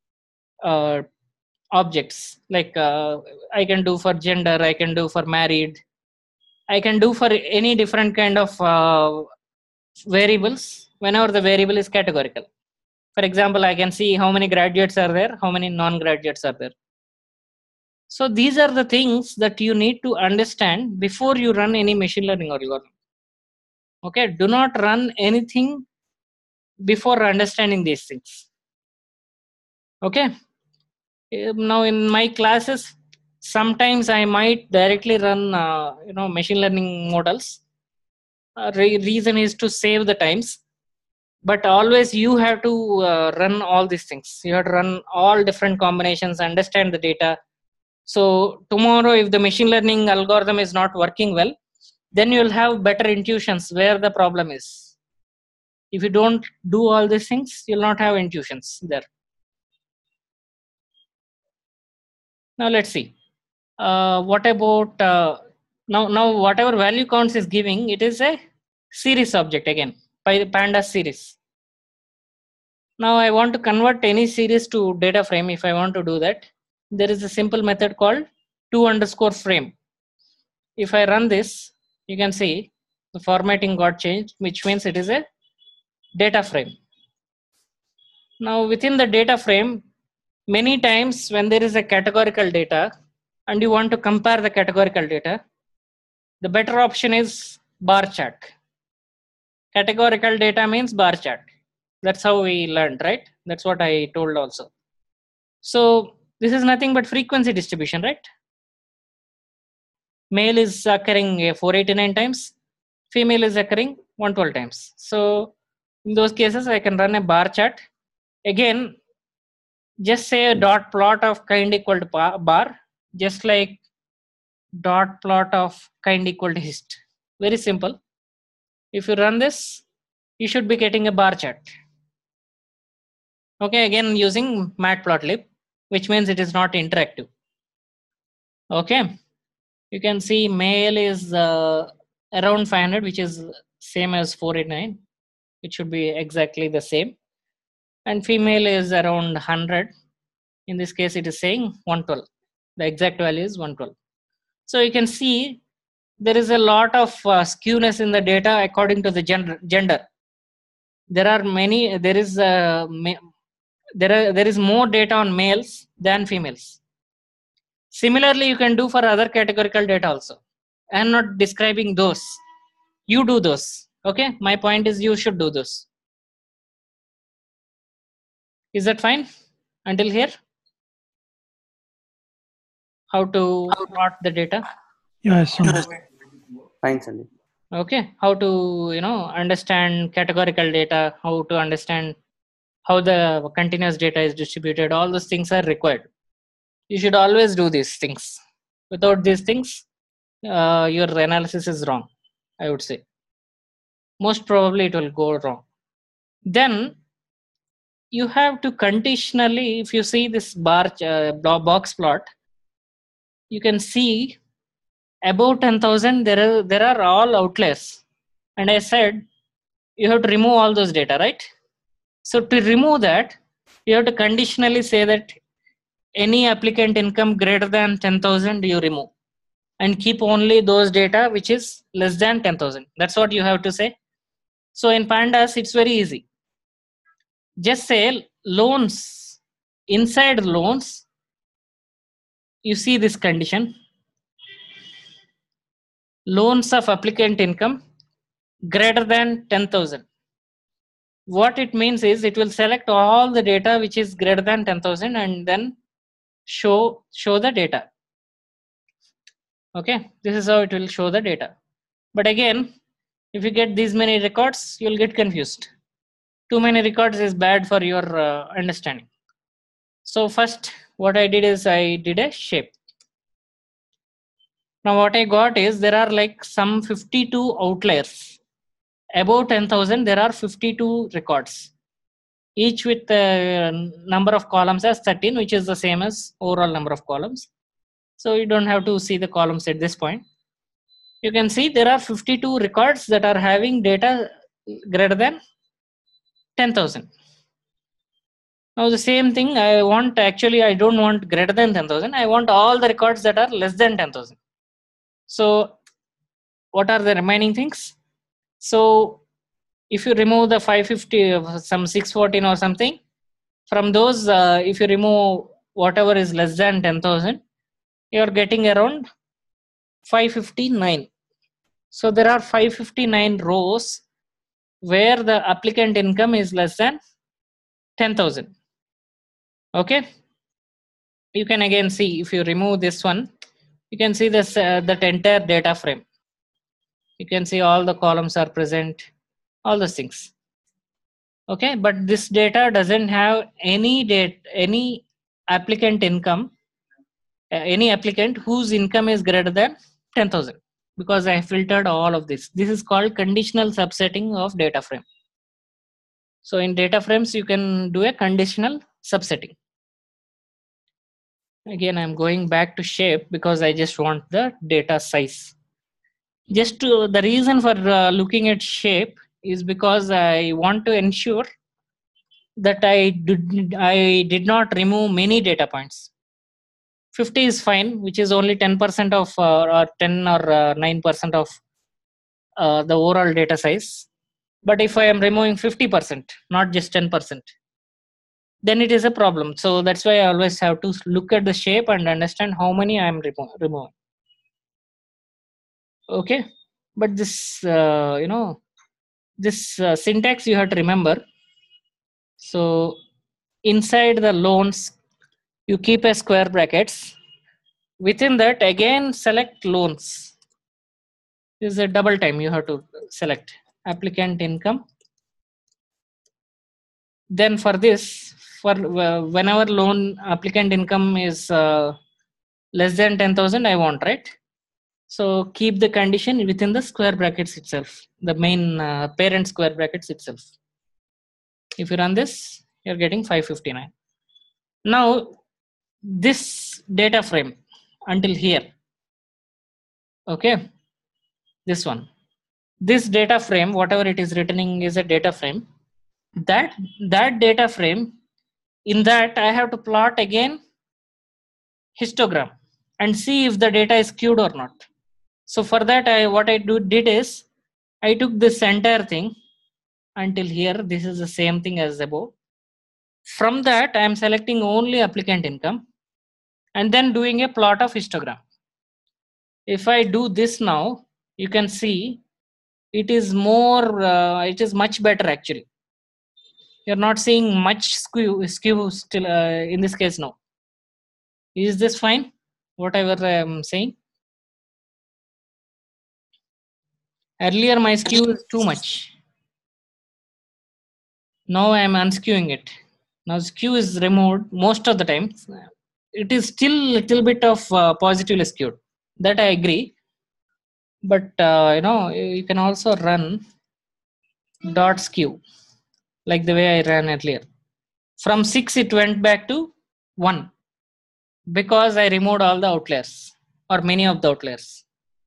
Speaker 1: objects. Like I can do for gender, I can do for married, I can do for any different kind of variables whenever the variable is categorical. For example, I can see how many graduates are there, how many non-graduates are there. So these are the things that you need to understand before you run any machine learning algorithm. Okay, do not run anything before understanding these things. Okay, now in my classes, sometimes I might directly run machine learning models. Reason is to save the times. But always you have to run all these things. You have to run all different combinations, understand the data. So tomorrow, if the machine learning algorithm is not working well, then you'll have better intuitions where the problem is. If you don't do all these things, you'll not have intuitions there. Now let's see. What about now? Whatever value counts is giving, it is a series object again by the Pandas series. Now I want to convert any series to data frame. If I want to do that, there is a simple method called to_frame. If I run this, you can see the formatting got changed, which means it is a data frame. Now within the data frame, many times when there is a categorical data and you want to compare the categorical data, the better option is bar chart. Categorical data means bar chart. That's how we learned, right? That's what I told also. So this is nothing but frequency distribution, right? Male is occurring 489 times, female is occurring 112 times. So in those cases, I can run a bar chart. Again, just say a dot plot of kind equal to bar, just like dot plot of kind equal to hist. Very simple. If you run this, you should be getting a bar chart. Okay, again using matplotlib, which means it is not interactive. Okay, you can see male is around 500, which is same as 489. It should be exactly the same. And female is around 100. In this case, it is saying 112. The exact value is 112. So you can see there is a lot of skewness in the data according to the gender. There are many. There is more data on males than females. Similarly, you can do for other categorical data also. I am not describing those. You do those. Okay. My point is you should do those. Is that fine until here? How to plot the data?
Speaker 4: Yes.
Speaker 5: Fine, Sandeep.
Speaker 1: Okay, how to understand categorical data, how to understand how the continuous data is distributed. All those things are required. You should always do these things. Without these things, your analysis is wrong, I would say. Most probably it will go wrong. Then you have to conditionally, if you see this box plot, you can see above 10,000 there are all outliers, and I said you have to remove all those data, right? So to remove that, you have to conditionally say that any applicant income greater than 10,000 you remove, and keep only those data which is less than 10,000. That's what you have to say. So in pandas it's very easy. Just say loans. Inside loans, you see this condition: loans of applicant income greater than 10,000. What it means is it will select all the data which is greater than 10,000 and then show the data. Okay, this is how it will show the data. But again, if you get these many records, you'll get confused. Too many records is bad for your understanding. So first, what I did is I did a shape. Now what I got is there are like some 52 outliers. Above 10,000, there are 52 records, each with a number of columns as 13, which is the same as overall number of columns. So you don't have to see the columns at this point. You can see there are 52 records that are having data greater than 10,000. Now the same thing I want, actually I don't want greater than 10,000. I want all the records that are less than 10,000. So what are the remaining things? So if you remove the 550, some 614 or something, from those, if you remove whatever is less than 10,000, you are getting around 559. So there are 559 rows where the applicant income is less than 10,000. Okay. You can again see, if you remove this one, you can see this that entire data frame. You can see all the columns are present, all those things. Okay, but this data doesn't have any applicant income, any applicant whose income is greater than 10,000, because I filtered all of this. This is called conditional subsetting of data frame. So in data frames, you can do a conditional subsetting. Again, I'm going back to shape because I just want the data size. The reason for looking at shape is because I want to ensure that I did not remove many data points. 50 is fine, which is only 10% of or 10 or 9% of the overall data size. But if I am removing 50%, not just 10%, then it is a problem. So that's why I always have to look at the shape and understand how many I am removing. Okay, but this this syntax you have to remember. So inside the loans, you keep a square brackets, Within that, again select loans. This is a double time you have to select applicant income. Then for this, for whenever loan applicant income is less than 10,000, I want, right? So keep the condition within the square brackets itself, the main parent square brackets itself. If you run this, you're getting 559. Now, this data frame until here, okay, this one, this data frame, whatever it is returning is a data frame. That data frame, in that I have to plot again histogram and see if the data is skewed or not. So for that, what I did is I took this entire thing until here. This is the same thing as above. From that, I am selecting only applicant income and then doing a plot of histogram. If I do this now, you can see it is more, it is much better actually. You're not seeing much skew still in this case now. Is this fine? Whatever I am saying. Earlier my skew is too much. Now I am unskewing it. Now skew is removed most of the time. It is still little bit of positively skewed. That I agree. But you can also run dot skew like the way I ran earlier. From 6 it went back to 1 because I removed all the outliers or many of the outliers.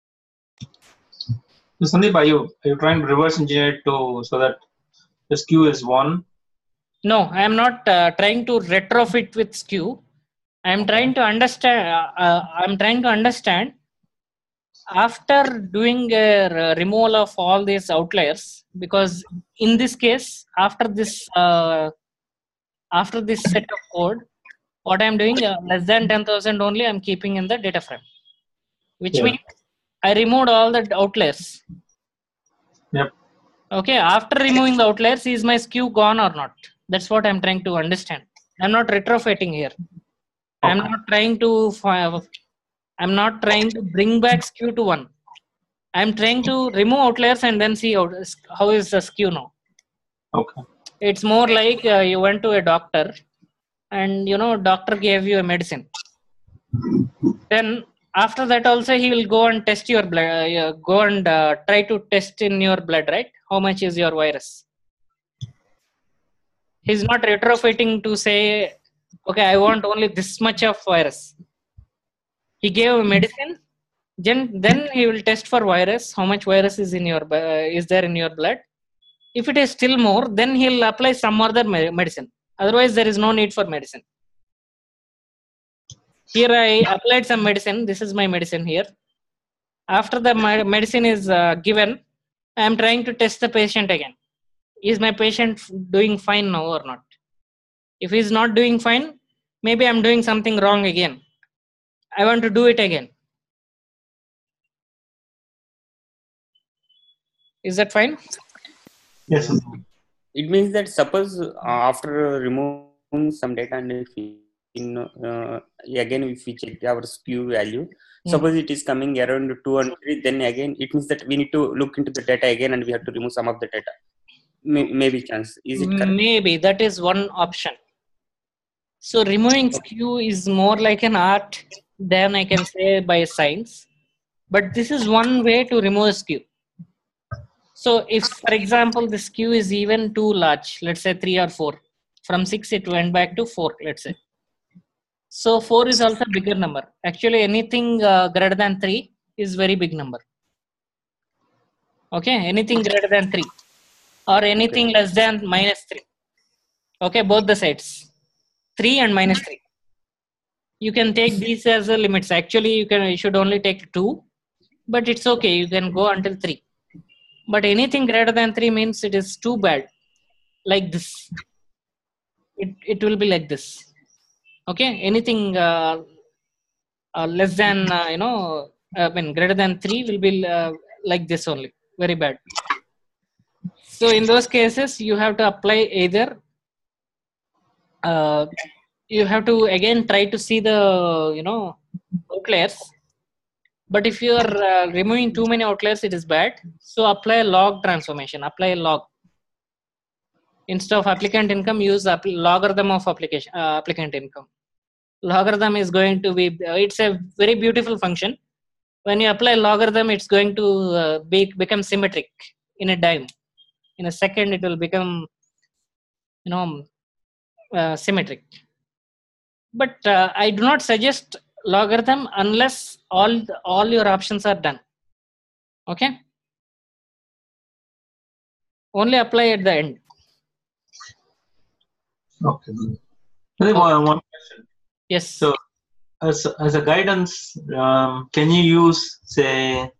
Speaker 2: So Sandeep, are you trying to reverse engineer it so that the skew is 1?
Speaker 1: No, I am not trying to retrofit with skew. I am trying to understand after doing a removal of all these outliers, because in this case, after this set of code, what I am doing less than 10,000 only I am keeping in the data frame, which means I removed all the outliers.
Speaker 2: Yep.
Speaker 1: Okay, after removing the outliers, is my skew gone or not? That's what I'm trying to understand. I'm not retrofitting here. Okay. I'm not trying to bring back skew to 1. I'm trying to remove outliers and then see how is the skew now.
Speaker 2: Okay.
Speaker 1: It's more like you went to a doctor and doctor gave you a medicine. Then after that also he will go and test your blood, go and try to test in your blood, right? How much is your virus? He's not retrofitting to say, okay, I want only this much of virus. He gave a medicine, then he will test for virus, how much virus is in your is there in your blood. If it is still more, then he'll apply some other medicine. Otherwise, there is no need for medicine. Here I applied some medicine. This is my medicine here. After the medicine is given, I am trying to test the patient again. Is my patient doing fine now or not? If he's not doing fine, maybe I'm doing something wrong again. I want to do it again. Is that fine?
Speaker 2: Yes.
Speaker 5: It means that suppose after removing some data and if again if we check our skew value, suppose it is coming around 2 and 3, then again it means that we need to look into the data again and we have to remove some of the data. Maybe chance. Is it correct?
Speaker 1: Maybe that is one option. So removing skew is more like an art than I can say by science. But this is one way to remove skew. So if, for example, the skew is even too large, let's say 3 or 4, from 6 it went back to 4, let's say. So 4 is also a bigger number. Actually, anything greater than 3 is very big number. Okay, anything greater than 3 or anything less than -3. Okay, both the sides, 3 and -3. You can take these as the limits. Actually, you should only take 2, but it's okay. You can go until 3. But anything greater than 3 means it is too bad. Like this. It will be like this. Okay. Anything less than, greater than 3 will be like this only. Very bad. So in those cases, you have to apply either you have to again try to see the outliers. But if you are removing too many outliers, it is bad. So apply a log transformation. Apply a log. Instead of applicant income, use logarithm of applicant income. Logarithm is going to be, it's a very beautiful function. When you apply logarithm, it's going to become symmetric in a dime. In a second, it will become, symmetric. But I do not suggest logarithm unless all your options are done. Okay. Only apply at the end.
Speaker 2: Okay. One question.
Speaker 1: Yes.
Speaker 2: So, as a guidance, can you use, say,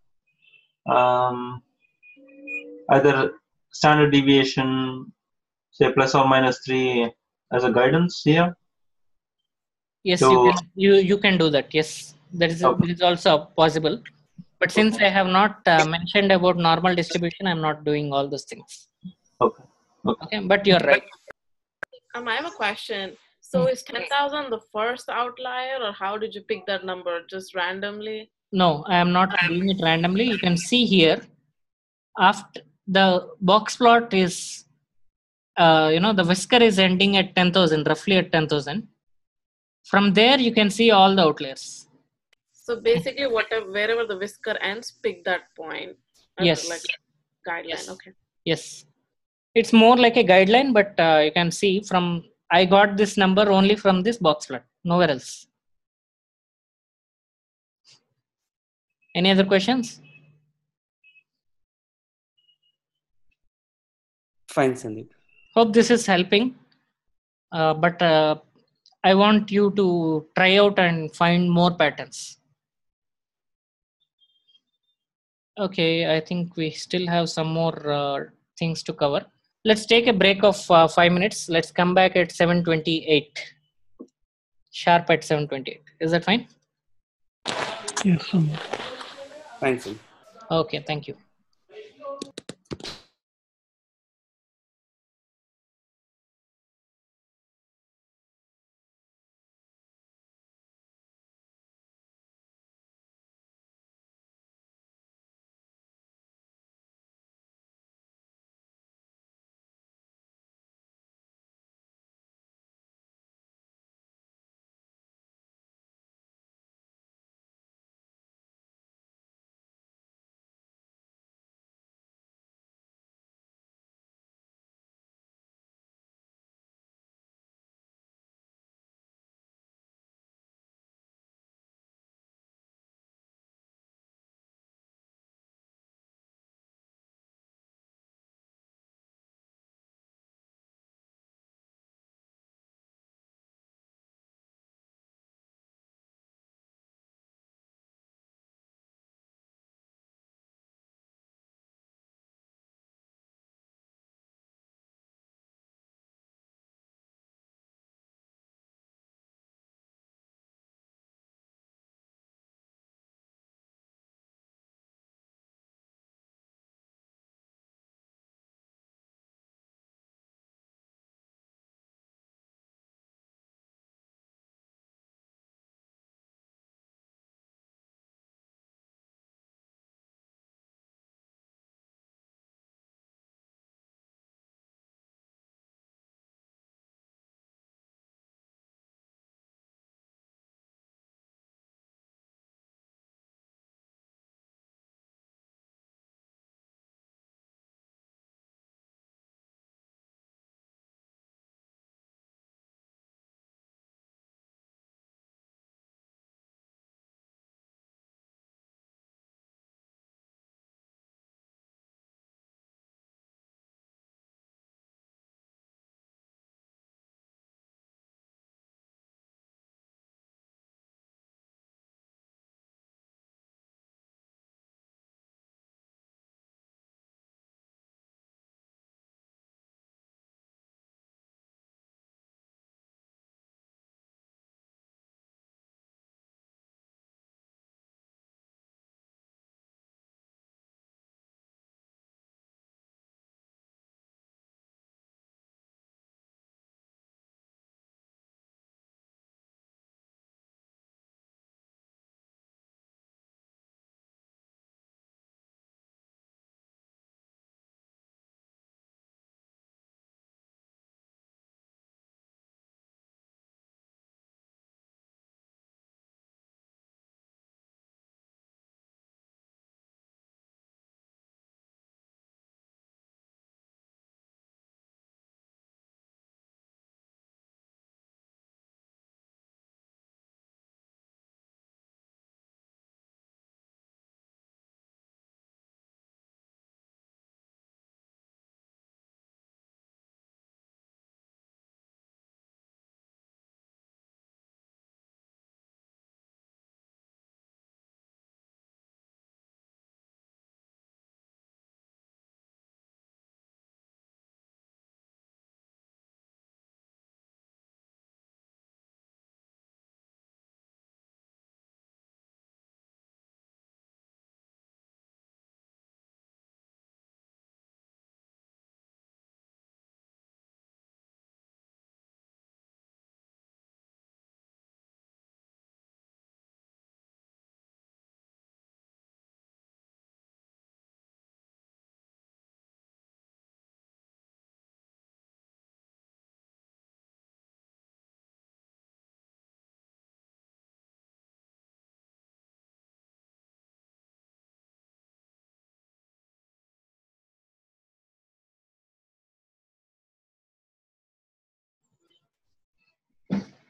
Speaker 2: either standard deviation, say plus or minus 3, as a guidance here?
Speaker 1: Yes,
Speaker 2: So,
Speaker 1: you can do that. Yes, that is also possible. But since I have not mentioned about normal distribution, I'm not doing all those things. Okay, but you're right.
Speaker 3: I have a question. So is 10,000 the first outlier, or how did you pick that number? Just randomly?
Speaker 1: No, I am not doing it randomly. You can see here, after the box plot is, the whisker is ending at 10,000, roughly at 10,000. From there, you can see all the outliers.
Speaker 3: So basically, wherever the whisker ends, pick that point.
Speaker 1: Yes.
Speaker 3: Like guideline.
Speaker 1: Yes.
Speaker 3: Okay.
Speaker 1: Yes. It's more like a guideline, but you can see from, I got this number only from this box plot, nowhere else. Any other questions?
Speaker 5: Fine, Sandeep.
Speaker 1: Hope this is helping. But I want you to try out and find more patterns. Okay, I think we still have some more things to cover. Let's take a break of 5 minutes. Let's come back at 7:28. Sharp at 7:28. Is that fine?
Speaker 4: Yes,
Speaker 5: Fine, Sandeep.
Speaker 1: Okay, thank you.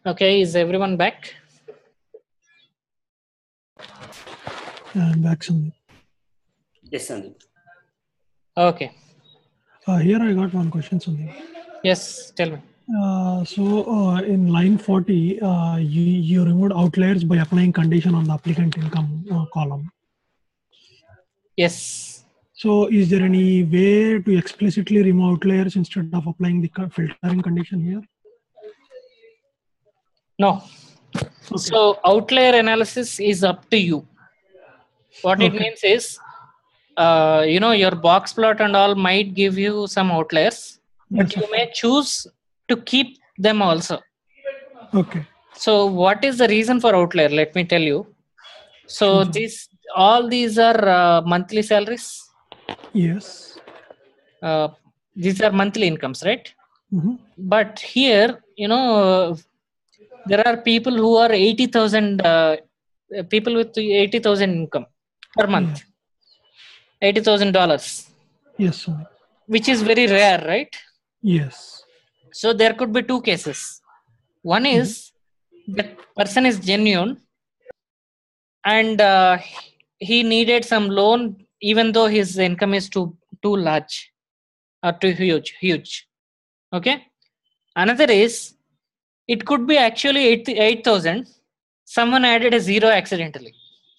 Speaker 1: Okay, is everyone back?
Speaker 4: And back Sandeep.
Speaker 5: Yes, Sandeep.
Speaker 1: Okay.
Speaker 4: Here I got one question, Sandeep.
Speaker 1: Yes, tell me.
Speaker 4: In line 40, you removed outliers by applying condition on the applicant income column.
Speaker 1: Yes.
Speaker 4: So is there any way to explicitly remove outliers instead of applying the filtering condition here?
Speaker 1: No.
Speaker 4: Okay.
Speaker 1: So outlier analysis is up to you. What it
Speaker 4: Okay.
Speaker 1: means is, your box plot and all might give you some outliers, but
Speaker 4: Yes,
Speaker 1: you
Speaker 4: of
Speaker 1: may choose to keep them also.
Speaker 4: Okay.
Speaker 1: So what is the reason for outlier? Let me tell you. So
Speaker 4: Sure.
Speaker 1: all these are monthly salaries.
Speaker 4: Yes.
Speaker 1: These are monthly incomes, right?
Speaker 4: Mhm.
Speaker 1: But here, there are people who are 80,000 people with 80,000 income per month, $80,000,
Speaker 4: Yes, Sandeep.
Speaker 1: which is very rare, right?
Speaker 4: Yes.
Speaker 1: So there could be two cases. One is that person is genuine and he needed some loan even though his income is too large or too huge. Okay. Another is, it could be actually 8,000. Someone added a zero accidentally.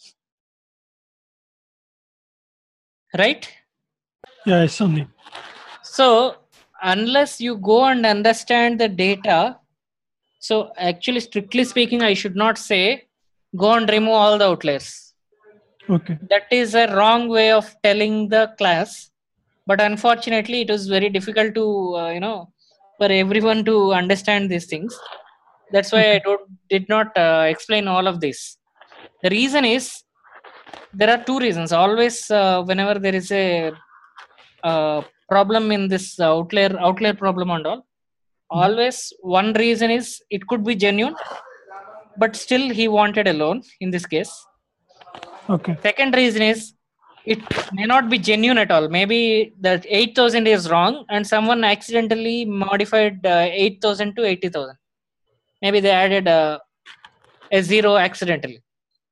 Speaker 1: Right?
Speaker 4: Yes, Sandeep.
Speaker 1: So unless you go and understand the data, so actually strictly speaking, I should not say go and remove all the outliers.
Speaker 4: Okay.
Speaker 1: That is a wrong way of telling the class. But unfortunately, it was very difficult to, for everyone to understand these things. That's why I did not explain all of this. The reason is, there are two reasons. Always, whenever there is a problem in this outlier problem and all, always one reason is it could be genuine, but still he wanted a loan in this case.
Speaker 4: Okay.
Speaker 1: Second reason is, it may not be genuine at all. Maybe that 8,000 is wrong and someone accidentally modified 8,000 to 80,000. Maybe they added a zero accidentally.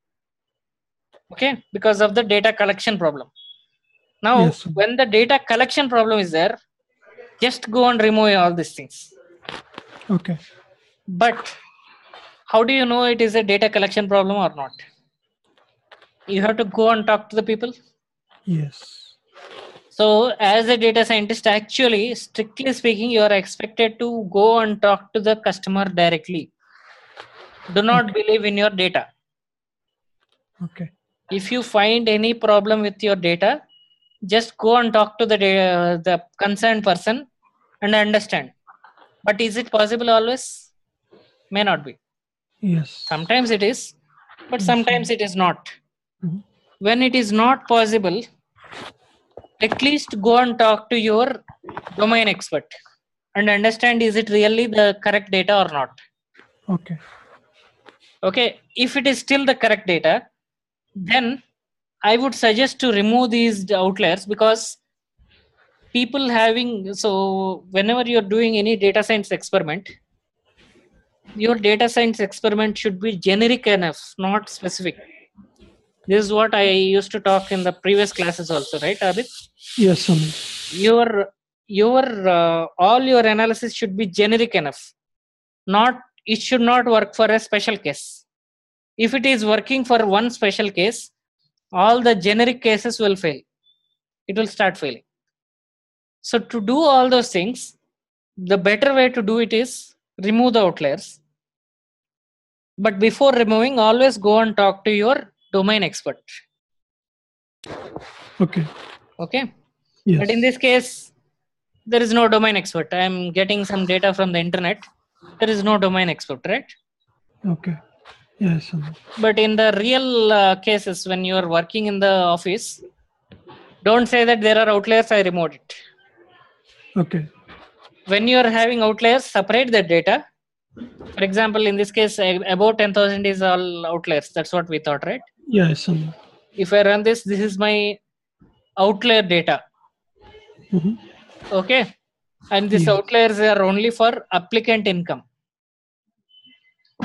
Speaker 1: Okay, because of the data collection problem. Now,
Speaker 4: Yes.
Speaker 1: when the data collection problem is there, just go and remove all these things.
Speaker 4: Okay.
Speaker 1: But how do you know it is a data collection problem or not? You have to go and talk to the people.
Speaker 4: Yes.
Speaker 1: So as a data scientist, actually, strictly speaking, you are expected to go and talk to the customer directly. Do not believe in your data.
Speaker 4: Okay.
Speaker 1: If you find any problem with your data, just go and talk to the concerned person and understand. But is it possible always? May not be.
Speaker 4: Yes.
Speaker 1: Sometimes it is, but
Speaker 4: Yes,
Speaker 1: sometimes it is not.
Speaker 4: Mhm.
Speaker 1: When it is not possible, at least go and talk to your domain expert and understand, is it really the correct data or not.
Speaker 4: Okay.
Speaker 1: Okay, if it is still the correct data, then I would suggest to remove these outliers, because people having, so whenever you're doing any data science experiment, your data science experiment should be generic enough, not specific. This is what I used to talk in the previous classes also, right, Abid?
Speaker 4: Yes, Sandeep.
Speaker 1: Your all your analysis should be generic enough. Not, it should not work for a special case. If it is working for one special case, all the generic cases will fail. It will start failing. So to do all those things, the better way to do it is remove the outliers. But before removing, always go and talk to your domain expert.
Speaker 4: Okay.
Speaker 1: Okay.
Speaker 4: Yes.
Speaker 1: But in this case, there is no domain expert. I am getting some data from the internet. There is no domain expert, right?
Speaker 4: Okay. Yes, Sandeep.
Speaker 1: But in the real cases, when you are working in the office, don't say that there are outliers, I removed it.
Speaker 4: Okay.
Speaker 1: When you are having outliers, separate the data. For example, in this case, about 10,000 is all outliers. That's what we thought, right?
Speaker 4: Yes, Sandeep.
Speaker 1: If I run this is my outlier data.
Speaker 4: Mhm.
Speaker 1: Okay. And these
Speaker 4: Yes.
Speaker 1: outliers are only for applicant income.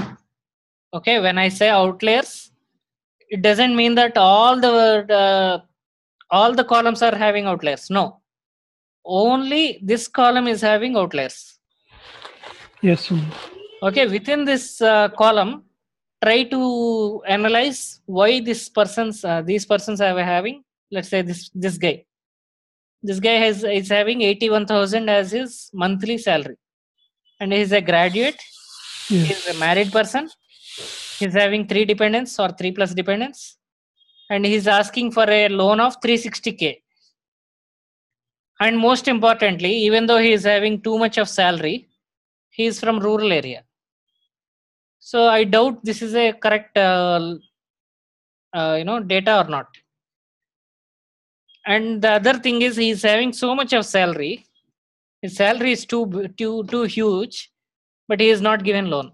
Speaker 1: Okay, when I say outliers, it doesn't mean that all the columns are having outliers. No, only this column is having outliers.
Speaker 4: Yes, Sumit.
Speaker 1: Okay, within this column, try to analyze why these persons are having. Let's say this guy. This guy is having 81,000 as his monthly salary, and he is a graduate.
Speaker 4: Yes.
Speaker 1: He is a married person. He is having 3 dependents or 3 plus dependents, and he is asking for a loan of 360K. And most importantly, even though he is having too much of salary, he is from rural area. So I doubt this is a correct data or not. And the other thing is, he is having so much of salary. His salary is too huge, but he is not given loan.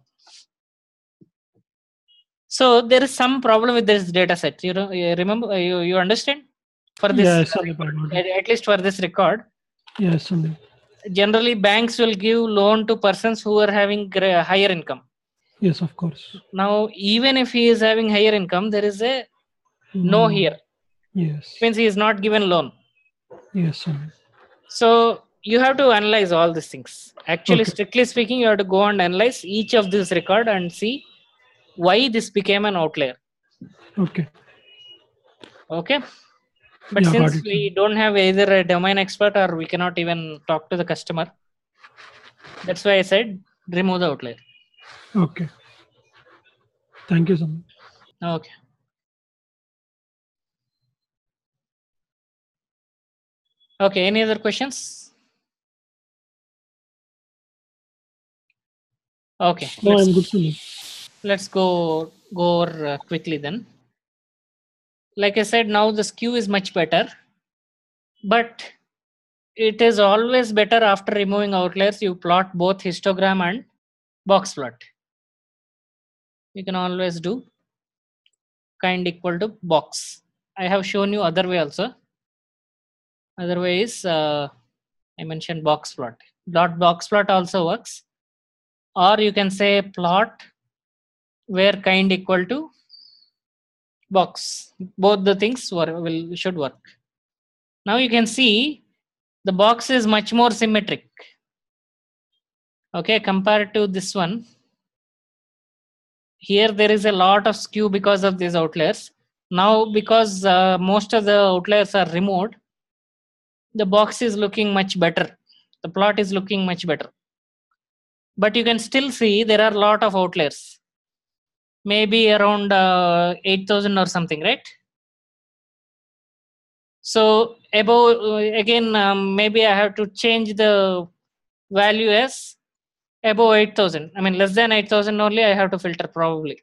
Speaker 1: So there is some problem with this data set. You remember? You understand? For this,
Speaker 4: Yes, Sandeep, I got it.
Speaker 1: at least for this record,
Speaker 4: Yes, Sandeep.
Speaker 1: generally banks will give loan to persons who are having higher income.
Speaker 4: Yes, of course.
Speaker 1: Now, even if he is having higher income, there is a no here.
Speaker 4: Yes.
Speaker 1: Means he is not given loan.
Speaker 4: Yes, Sandeep.
Speaker 1: So you have to analyze all these things. Actually,
Speaker 4: Okay.
Speaker 1: strictly speaking, you have to go and analyze each of this record and see why this became an outlier.
Speaker 4: Okay.
Speaker 1: Okay. But
Speaker 4: Yeah, got
Speaker 1: since
Speaker 4: it,
Speaker 1: we don't have either a domain expert or we cannot even talk to the customer, that's why I said remove the outlier.
Speaker 4: Okay. Thank you, Sandeep.
Speaker 1: Okay. Okay. Any other questions? Okay.
Speaker 4: No, I'm good, Sandeep.
Speaker 1: Let's go over quickly then. Like I said, now the skew is much better, but it is always better after removing outliers. You plot both histogram and box plot. You can always do kind equal to box. I have shown you other way also. Other way is I mentioned box plot. Box plot also works, or you can say plot where kind equal to box. Both the things should work. Now you can see the box is much more symmetric. Okay, compared to this one, here there is a lot of skew because of these outliers. Now, because most of the outliers are removed, the box is looking much better. The plot is looking much better. But you can still see there are a lot of outliers. Maybe around 8,000 or something, right? So above, again, maybe I have to change the value as above 8,000. I mean, less than 8,000 only I have to filter probably.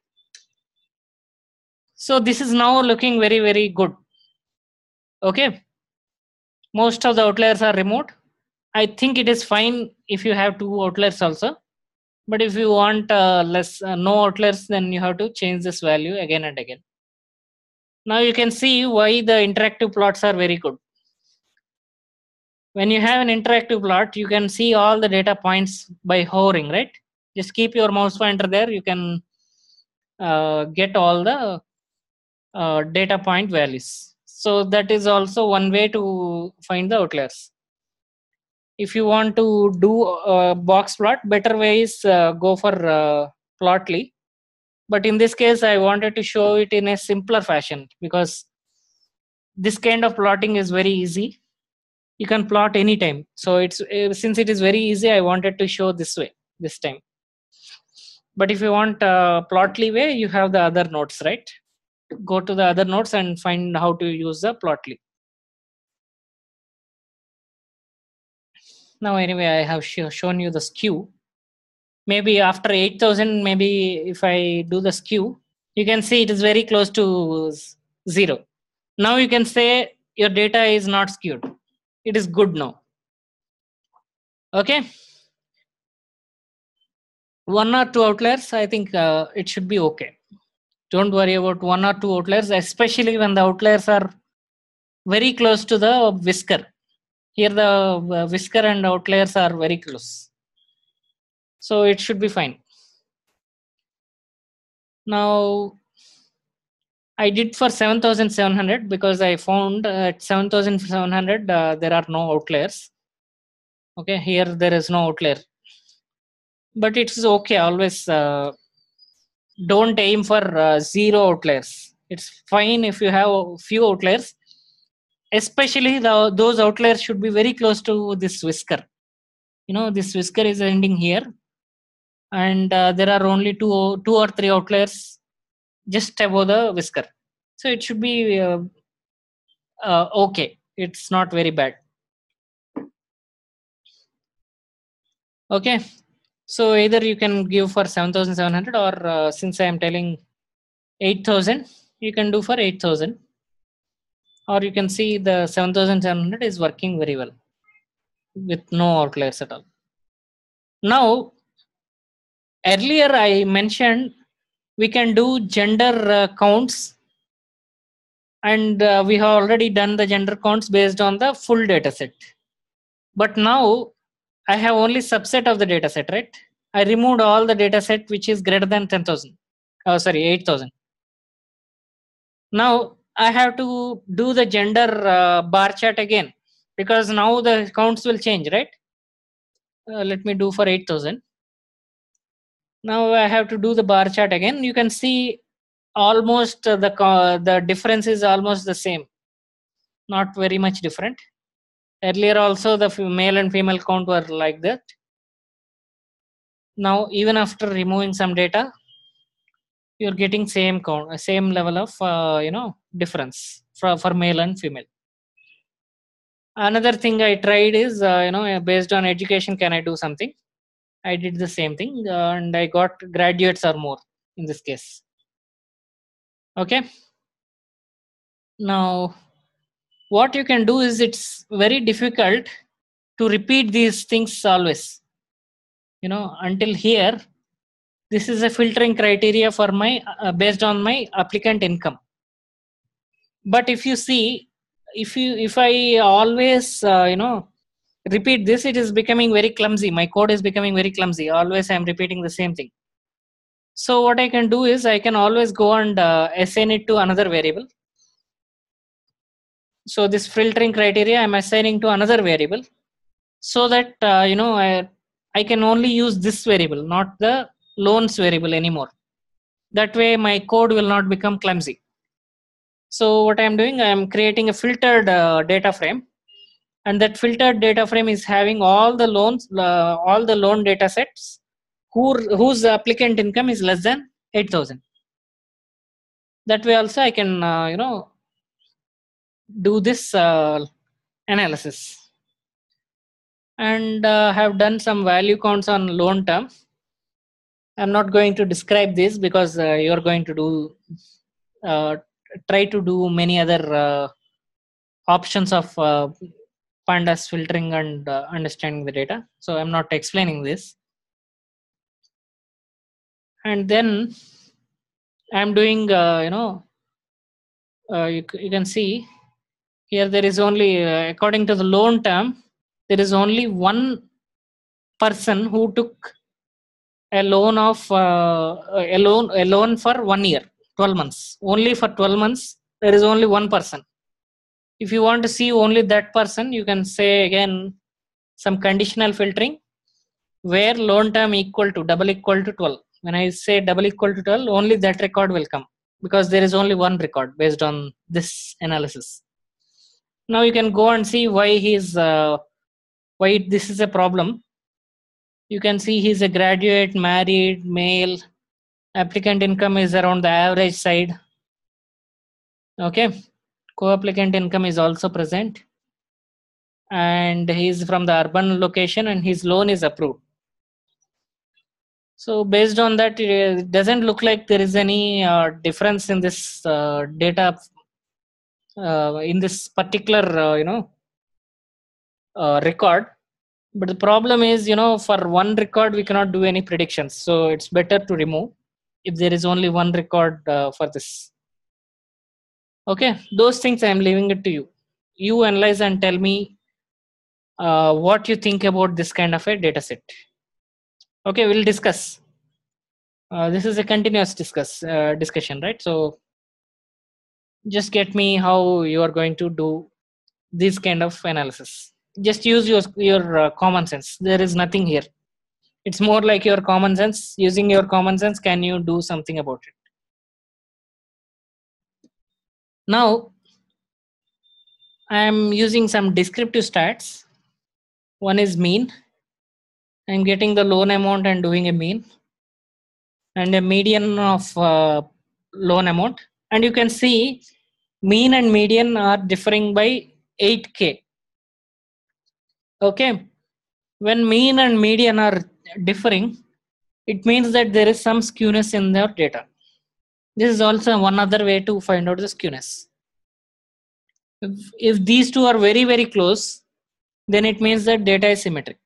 Speaker 1: So this is now looking very, very good. Okay. Most of the outliers are removed. I think it is fine if you have 2 outliers also. But if you want no outliers, then you have to change this value again and again. Now you can see why the interactive plots are very good. When you have an interactive plot, you can see all the data points by hovering, right? Just keep your mouse pointer there. You can get all the data point values. So that is also one way to find the outliers. If you want to do a box plot, better way is go for Plotly. But in this case, I wanted to show it in a simpler fashion because this kind of plotting is very easy. You can plot anytime. So it's since it is very easy, I wanted to show this way this time. But if you want Plotly way, you have the other nodes, right? Go to the other nodes and find how to use the Plotly. Now anyway, I have shown you the skew. Maybe after 8,000, maybe if I do the skew, you can see it is very close to 0. Now you can say your data is not skewed. It is good now. Okay. 1 or 2 outliers, I think it should be okay. Don't worry about 1 or 2 outliers, especially when the outliers are very close to the whisker. Here the whisker and outliers are very close. So it should be fine. Now I did for 7,700 because I found at 7,700 there are no outliers. Okay, here there is no outlier, but it's okay. Always don't aim for zero outliers. It's fine if you have few outliers, especially those outliers should be very close to this whisker. This whisker is ending here, and there are only two or three outliers just above the whisker, so it should be okay. It's not very bad. Okay, so either you can give for 7,700, or since I am telling 8,000, you can do for 8,000, or you can see the 7,700 is working very well with no outliers at all. Now, earlier I mentioned we can do gender counts, and we have already done the gender counts based on the full data set. But now I have only subset of the data set, right? I removed all the data set which is greater than 10,000. Oh, sorry, 8,000. Now I have to do the gender bar chart again, because now the counts will change, right? Let me do for 8,000. Now I have to do the bar chart again. You can see almost the difference is almost the same, not very much different. Earlier also the male and female count were like that. Now even after removing some data, you're getting same count, same level of difference for male and female. Another thing I tried is based on education, can I do something? I did the same thing, and I got graduates or more in this case. Okay. Now what you can do is, it's very difficult to repeat these things always. Until here, this is a filtering criteria for my based on my applicant income. But if you see, if I always repeat this, it is becoming very clumsy. My code is becoming very clumsy. Always I am repeating the same thing. So what I can do is, I can always go and assign it to another variable. So this filtering criteria I'm assigning to another variable, so that I can only use this variable, not the loans variable anymore. That way my code will not become clumsy. So what I'm doing, I'm creating a filtered data frame, and that filtered data frame is having all the loans, all the loan data sets whose applicant income is less than 8,000. That way also I can do this analysis, and have done some value counts on loan term. I'm not going to describe this because you're going to do try to do many other options of pandas filtering and understanding the data. So I'm not explaining this. And then I'm doing you can see here, there is only according to the loan term, there is only one person who took a loan of a loan for 1 year, 12 months. Only for 12 months there is only one person. If you want to see only that person, you can say again some conditional filtering, where loan term double equal to 12. When I say double equal to 12, only that record will come, because there is only one record based on this analysis. Now you can go and see why why this is a problem. You can see he's a graduate, married, male, applicant income is around the average side. Okay, co-applicant income is also present, and he's from the urban location, and his loan is approved. So based on that, it doesn't look like there is any difference in this data in this particular record. But the problem is, for one record we cannot do any predictions, so it's better to remove if there is only one record for this. Okay, those things I am leaving it to you. You analyze and tell me what you think about this kind of a data set. Okay, we'll discuss. This is a continuous discussion, right? So just get me how you are going to do this kind of analysis. Just use your common sense. There is nothing here. It's more like your common sense. Using your common sense, can you do something about it? Now, I'm using some descriptive stats. One is mean. I'm getting the loan amount and doing a mean, and a median of loan amount. And you can see mean and median are differing by 8K. Okay. When mean and median are differing, it means that there is some skewness in their data. This is also one other way to find out the skewness. If these two are very, very close, then it means that data is symmetric.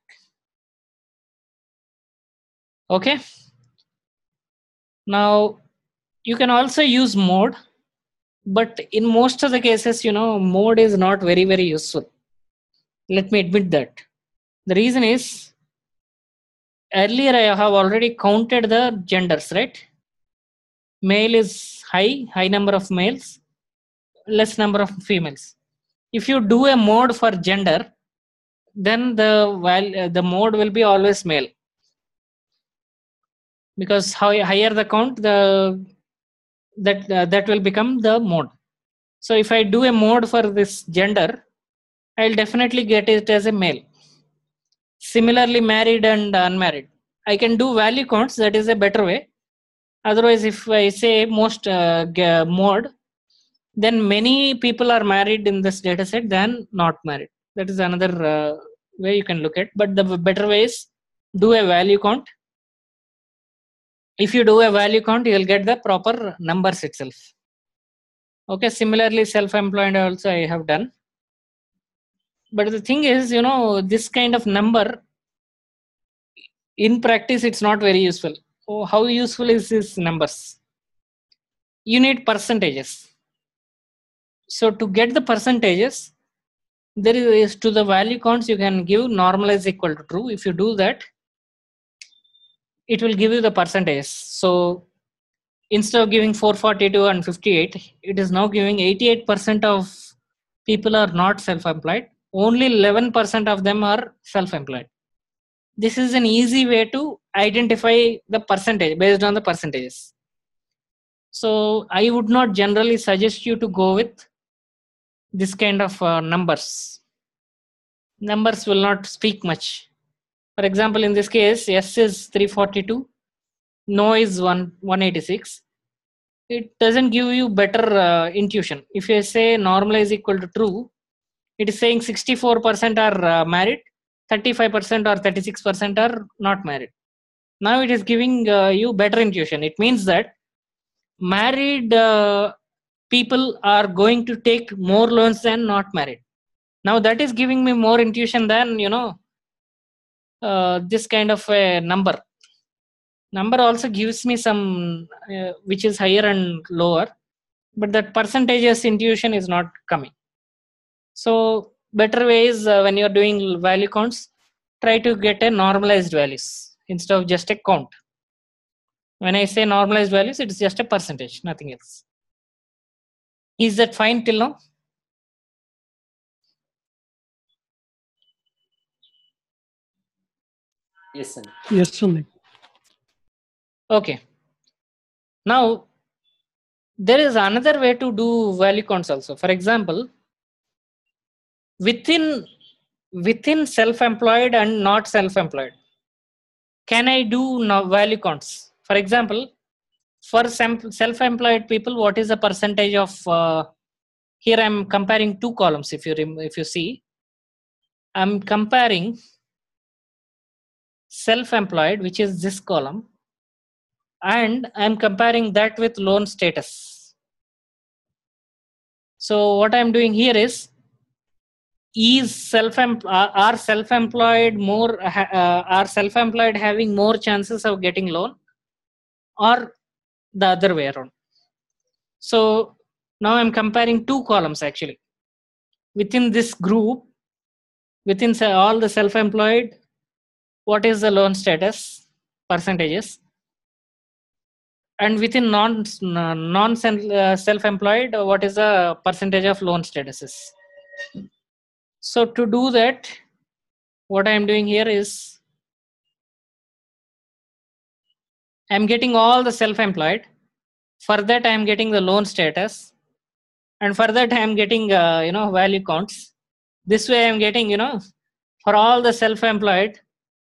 Speaker 1: Okay. Now, you can also use mode, but in most of the cases, mode is not very, very useful. Let me admit that. The reason is, earlier I have already counted the genders, right? Male is high number of males, less number of females. If you do a mode for gender, then the mode will be always male, because higher the count, that will become the mode. So if I do a mode for this gender, I'll definitely get it as a male. Similarly, married and unmarried, I can do value counts. That is a better way. Otherwise, if I say most mode, then many people are married in this data set than not married. That is another way you can look at. But the better way is do a value count. If you do a value count, you will get the proper numbers itself. Okay. Similarly, self-employed also I have done. But the thing is, this kind of number, in practice, it's not very useful. Oh, how useful is these numbers? You need percentages. So to get the percentages, there is to the value counts, you can give normalize equal to true. If you do that, it will give you the percentages. So instead of giving 442 and 58, it is now giving 88% of people are not self-employed. Only 11% of them are self-employed. This is an easy way to identify the percentage based on the percentages. So I would not generally suggest you to go with this kind of numbers. Numbers will not speak much. For example, in this case, yes is 342, no is 186. It doesn't give you better intuition. If you say normalize equal to true, it is saying 64% are married, 35% or 36% are not married. Now it is giving you better intuition. It means that married people are going to take more loans than not married. Now that is giving me more intuition than this kind of a number. Number also gives me some which is higher and lower, but that percentages intuition is not coming. So better way is when you are doing value counts, try to get a normalized values instead of just a count. When I say normalized values, it is just a percentage, nothing else. Is that fine till now?
Speaker 5: Yes, sir.
Speaker 4: Yes, Sandeep.
Speaker 1: Okay. Now, there is another way to do value counts also. For example, within self-employed and not self-employed, can I do value counts? For example, for self-employed people, what is the percentage of here I'm comparing two columns. If you see, I'm comparing self-employed, which is this column, and I'm comparing that with loan status. So what I'm doing here is are self-employed having more chances of getting loan, or the other way around? So now I'm comparing two columns actually. Within this group, within all the self-employed, what is the loan status percentages? And within non self-employed, what is the percentage of loan statuses? So to do that, what I am doing here is I'm getting all the self-employed. For that, I am getting the loan status, and for that, I am getting value counts. This way, I am getting for all the self-employed,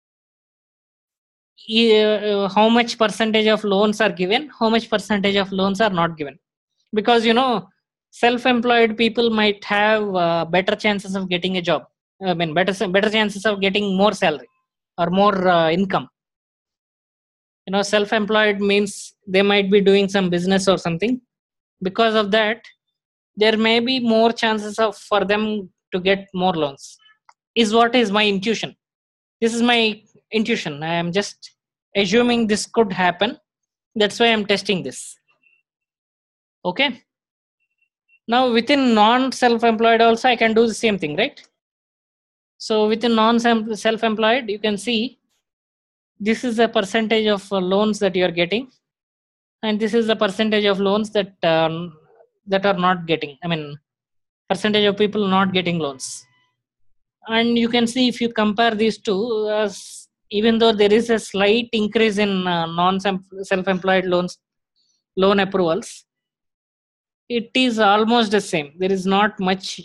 Speaker 1: how much percentage of loans are given, how much percentage of loans are not given. Because self-employed people might have better chances of getting a job. I mean, better chances of getting more salary or more income. Self-employed means they might be doing some business or something. Because of that, there may be more chances for them to get more loans. Is what is my intuition. This is my intuition. I am just assuming this could happen. That's why I'm testing this. Okay. Now within non-self-employed also I can do the same thing, right? So within non-self-employed, you can see this is the percentage of loans that you are getting, and this is the percentage of loans that are not getting. I mean, percentage of people not getting loans. And you can see if you compare these two, even though there is a slight increase in non-self-employed loan approvals, it is almost the same. There is not much,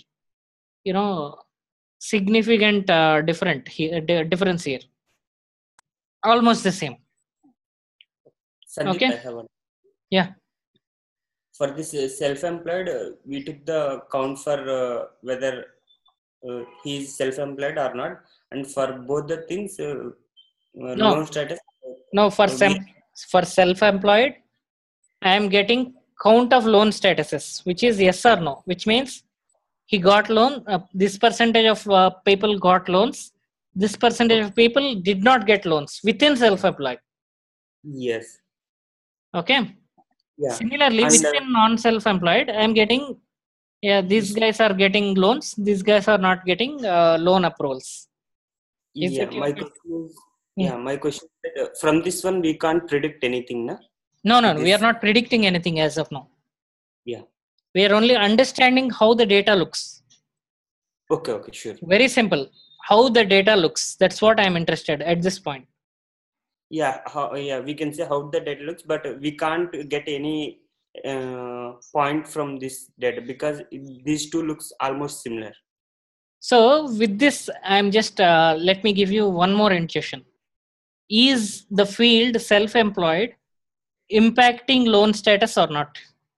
Speaker 1: significant difference here. Almost the same.
Speaker 5: Sandeep,
Speaker 1: Okay.
Speaker 5: I have one.
Speaker 1: Yeah.
Speaker 5: For this self-employed, we took the count for whether he is self-employed or not, and for both the things, loan status.
Speaker 1: No, for self-employed, I am getting count of loan statuses, which is yes or no, which means he got loan. This percentage of people got loans. This percentage of people did not get loans within self-employed.
Speaker 5: Yes.
Speaker 1: Okay.
Speaker 5: Yeah.
Speaker 1: Similarly,
Speaker 5: And,
Speaker 1: within non-self-employed, I am getting, these guys are getting loans. These guys are not getting loan approvals.
Speaker 5: My question is that, from this one we can't predict anything, na?
Speaker 1: No, we are not predicting anything as of now.
Speaker 5: Yeah.
Speaker 1: We are only understanding how the data looks.
Speaker 5: Okay, sure.
Speaker 1: Very simple. How the data looks. That's what I'm interested at this point.
Speaker 5: Yeah, we can say how the data looks, but we can't get any point from this data because these two looks almost similar.
Speaker 1: So with this, I'm just let me give you one more intuition. Is the field self-employed impacting loan status or not?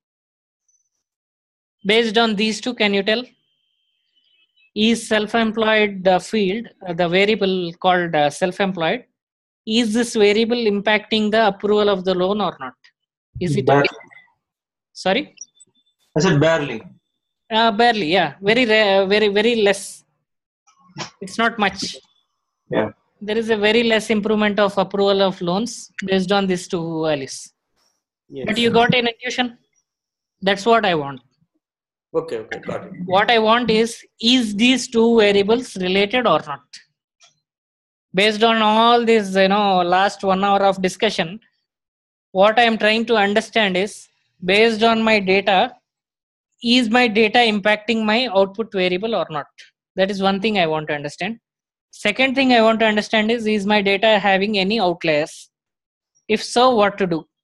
Speaker 1: Based on these two, can you tell? Is self-employed the field, the variable called self-employed, is this variable impacting the approval of the loan or not? Is it
Speaker 2: barely?
Speaker 1: Sorry?
Speaker 2: I said barely.
Speaker 1: Barely, yeah. Very rare, very less. It's not much.
Speaker 2: Yeah.
Speaker 1: There is a very less improvement of approval of loans based on these two values.
Speaker 5: Yes.
Speaker 1: But you got an intuition? That's what I want.
Speaker 5: Okay, got it.
Speaker 1: What I want is these two variables related or not? Based on all this, last 1 hour of discussion, what I am trying to understand is, based on my data, is my data impacting my output variable or not? That is one thing I want to understand. Second thing I want to understand is my data having any outliers? If so, what to do?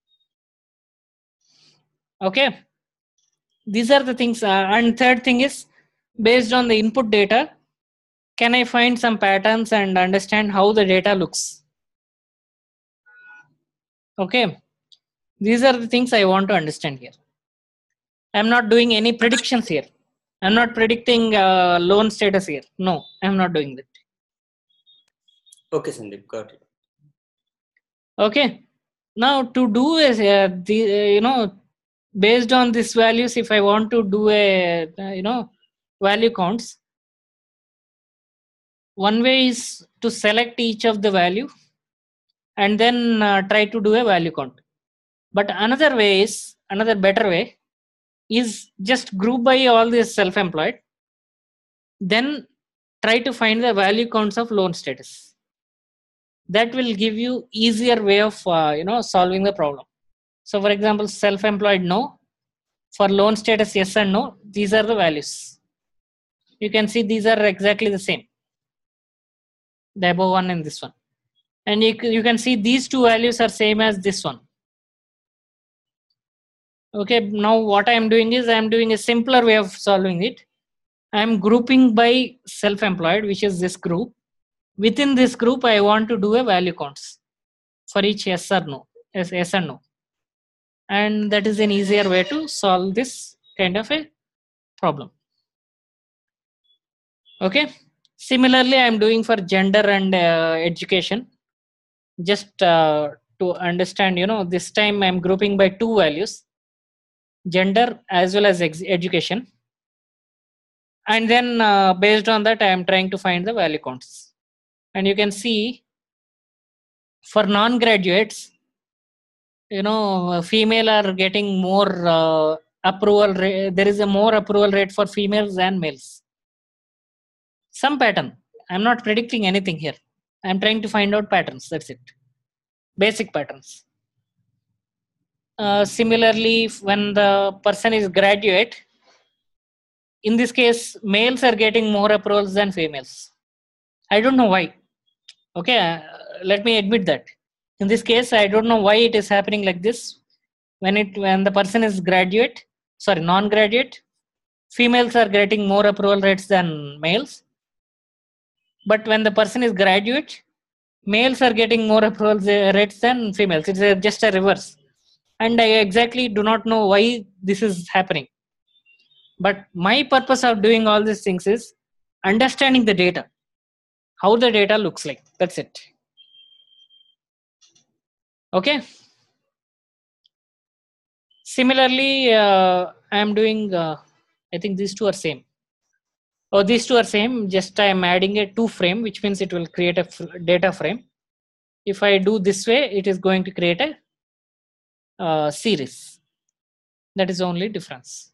Speaker 1: Okay. These are the things. And third thing is, based on the input data, can I find some patterns and understand how the data looks? Okay. These are the things I want to understand here. I'm not doing any predictions here. I'm not predicting loan status here. No, I'm not doing that.
Speaker 5: Okay, Sandeep, got it.
Speaker 1: Okay. Now to do is, based on these values, if I want to do a, value counts, one way is to select each of the value and then try to do a value count. But another better way is just group by all these self-employed, then try to find the value counts of loan status. That will give you easier way of solving the problem. So for example, self-employed, no. For loan status, yes and no. These are the values. You can see these are exactly the same. The above one and this one. And you can see these two values are same as this one. Okay, now what I am doing is I am doing a simpler way of solving it. I am grouping by self-employed, which is this group. Within this group, I want to do a value counts for each yes or no, yes and no. And that is an easier way to solve this kind of a problem. Okay. Similarly, I am doing for gender and education. Just to understand, this time I am grouping by two values, gender as well as education. And then based on that, I am trying to find the value counts. And you can see for non-graduates, female are getting more approval rate. There is a more approval rate for females than males. Some pattern. I'm not predicting anything here. I'm trying to find out patterns. That's it. Basic patterns. Similarly, when the person is graduate, in this case, males are getting more approvals than females. I don't know why. Okay, let me admit that. In this case, I don't know why it is happening like this. When the person is non-graduate, females are getting more approval rates than males. But when the person is graduate, males are getting more approval rates than females. It's just a reverse. And I exactly do not know why this is happening. But my purpose of doing all these things is understanding the data, how the data looks like. That's it. Okay. Similarly, I am doing, I think these two are same. Oh, these two are same. Just I am adding a 2 frame, which means it will create a data frame. If I do this way, it is going to create a series. That is the only difference.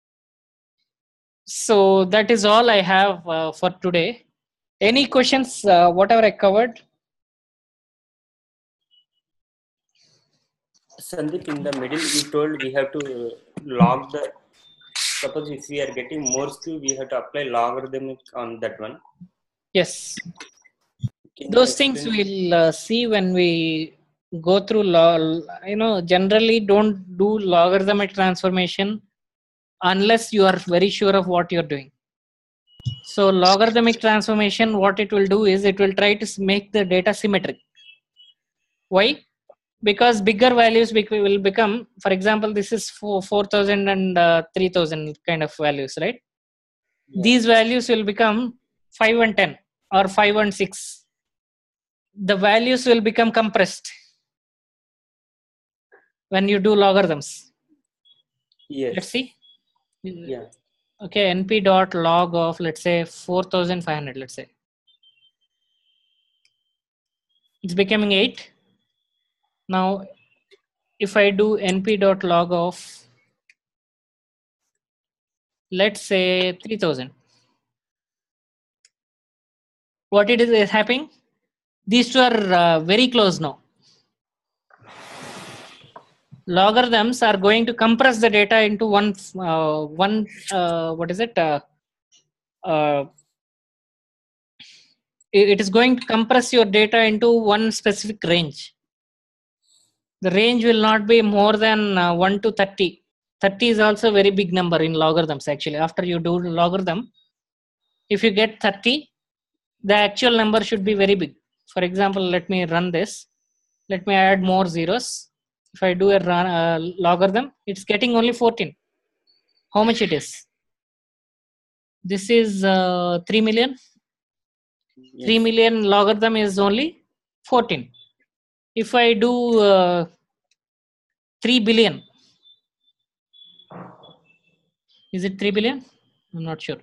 Speaker 1: So that is all I have for today. Any questions, whatever I covered?
Speaker 5: Sandeep, in the middle, you told we have to log the, suppose if we are getting more skew, we have to apply logarithmic on that one.
Speaker 1: Yes. Those things we'll see when we go through generally don't do logarithmic transformation unless you are very sure of what you're doing. So logarithmic transformation, what it will do is it will try to make the data symmetric. Why? Because bigger values will become, for example, this is 4,000 and 3,000 kind of values, right? Yeah. These values will become 5 and 10 or 5 and 6. The values will become compressed when you do logarithms.
Speaker 5: Yes.
Speaker 1: Let's see.
Speaker 5: Yeah.
Speaker 1: Okay, np dot log of, let's say, 4,500, let's say. It's becoming 8. Now, if I do np dot log of, let's say, 3,000. What it is happening? These two are very close now. Logarithms are going to compress the data into one what is it? It is going to compress your data into one specific range. The range will not be more than 1 to 30. 30 is also a very big number in logarithms actually. After you do logarithm, if you get 30, the actual number should be very big. For example, let me run this. Let me add more zeros. If I do a logarithm, it's getting only 14. How much it is? This is 3 million. Yes. 3 million logarithm is only 14. If I do 3 billion, is it 3 billion? I'm not sure.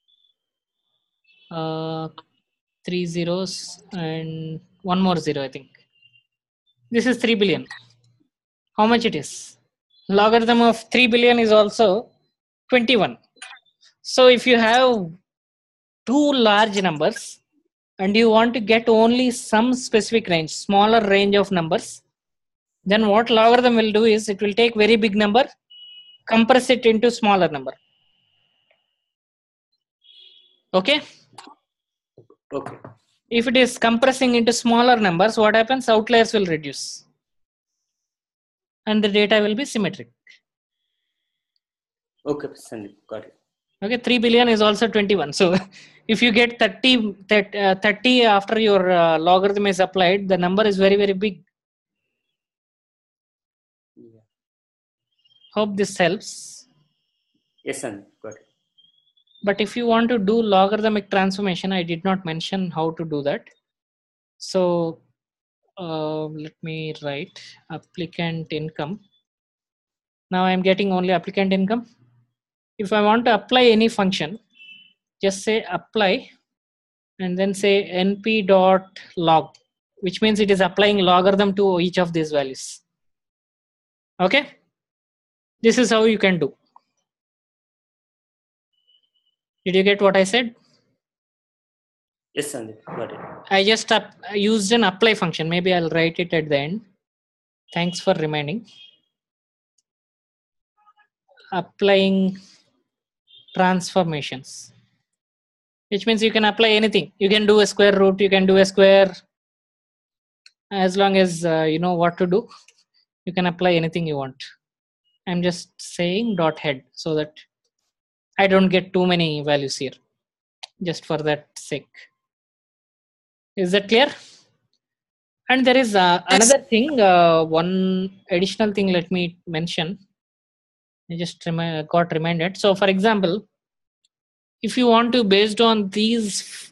Speaker 1: 3 zeros and 1 more zero, I think. This is 3 billion. How much it is? Logarithm of 3 billion is also 21. So if you have two large numbers and you want to get only some specific range, smaller range of numbers, then what logarithm will do is it will take very big number, compress it into smaller number. Okay.
Speaker 5: Okay.
Speaker 1: If it is compressing into smaller numbers, what happens? Outliers will reduce and the data will be symmetric.
Speaker 5: Okay, Sandeep, got it.
Speaker 1: Okay, 3 billion is also 21. So if you get 30 after your logarithm is applied, the number is very, very big.
Speaker 5: Yeah.
Speaker 1: Hope this helps.
Speaker 5: Yes, Sandeep, got it.
Speaker 1: But if you want to do logarithmic transformation, I did not mention how to do that. So let me write applicant income. Now I'm getting only applicant income. If I want to apply any function, just say apply and then say np.log, which means it is applying logarithm to each of these values. Okay, this is how you can do. Did you get what I said?
Speaker 5: Yes, Sandeep, got it.
Speaker 1: I just used an apply function. Maybe I'll write it at the end. Thanks for reminding. Applying transformations, which means you can apply anything. You can do a square root, you can do a square, as long as you know what to do. You can apply anything you want. I'm just saying dot head so that I don't get too many values here, just for that sake. Is that clear? And there is another thing, one additional thing let me mention. I just got reminded. So for example, if you want to, based on these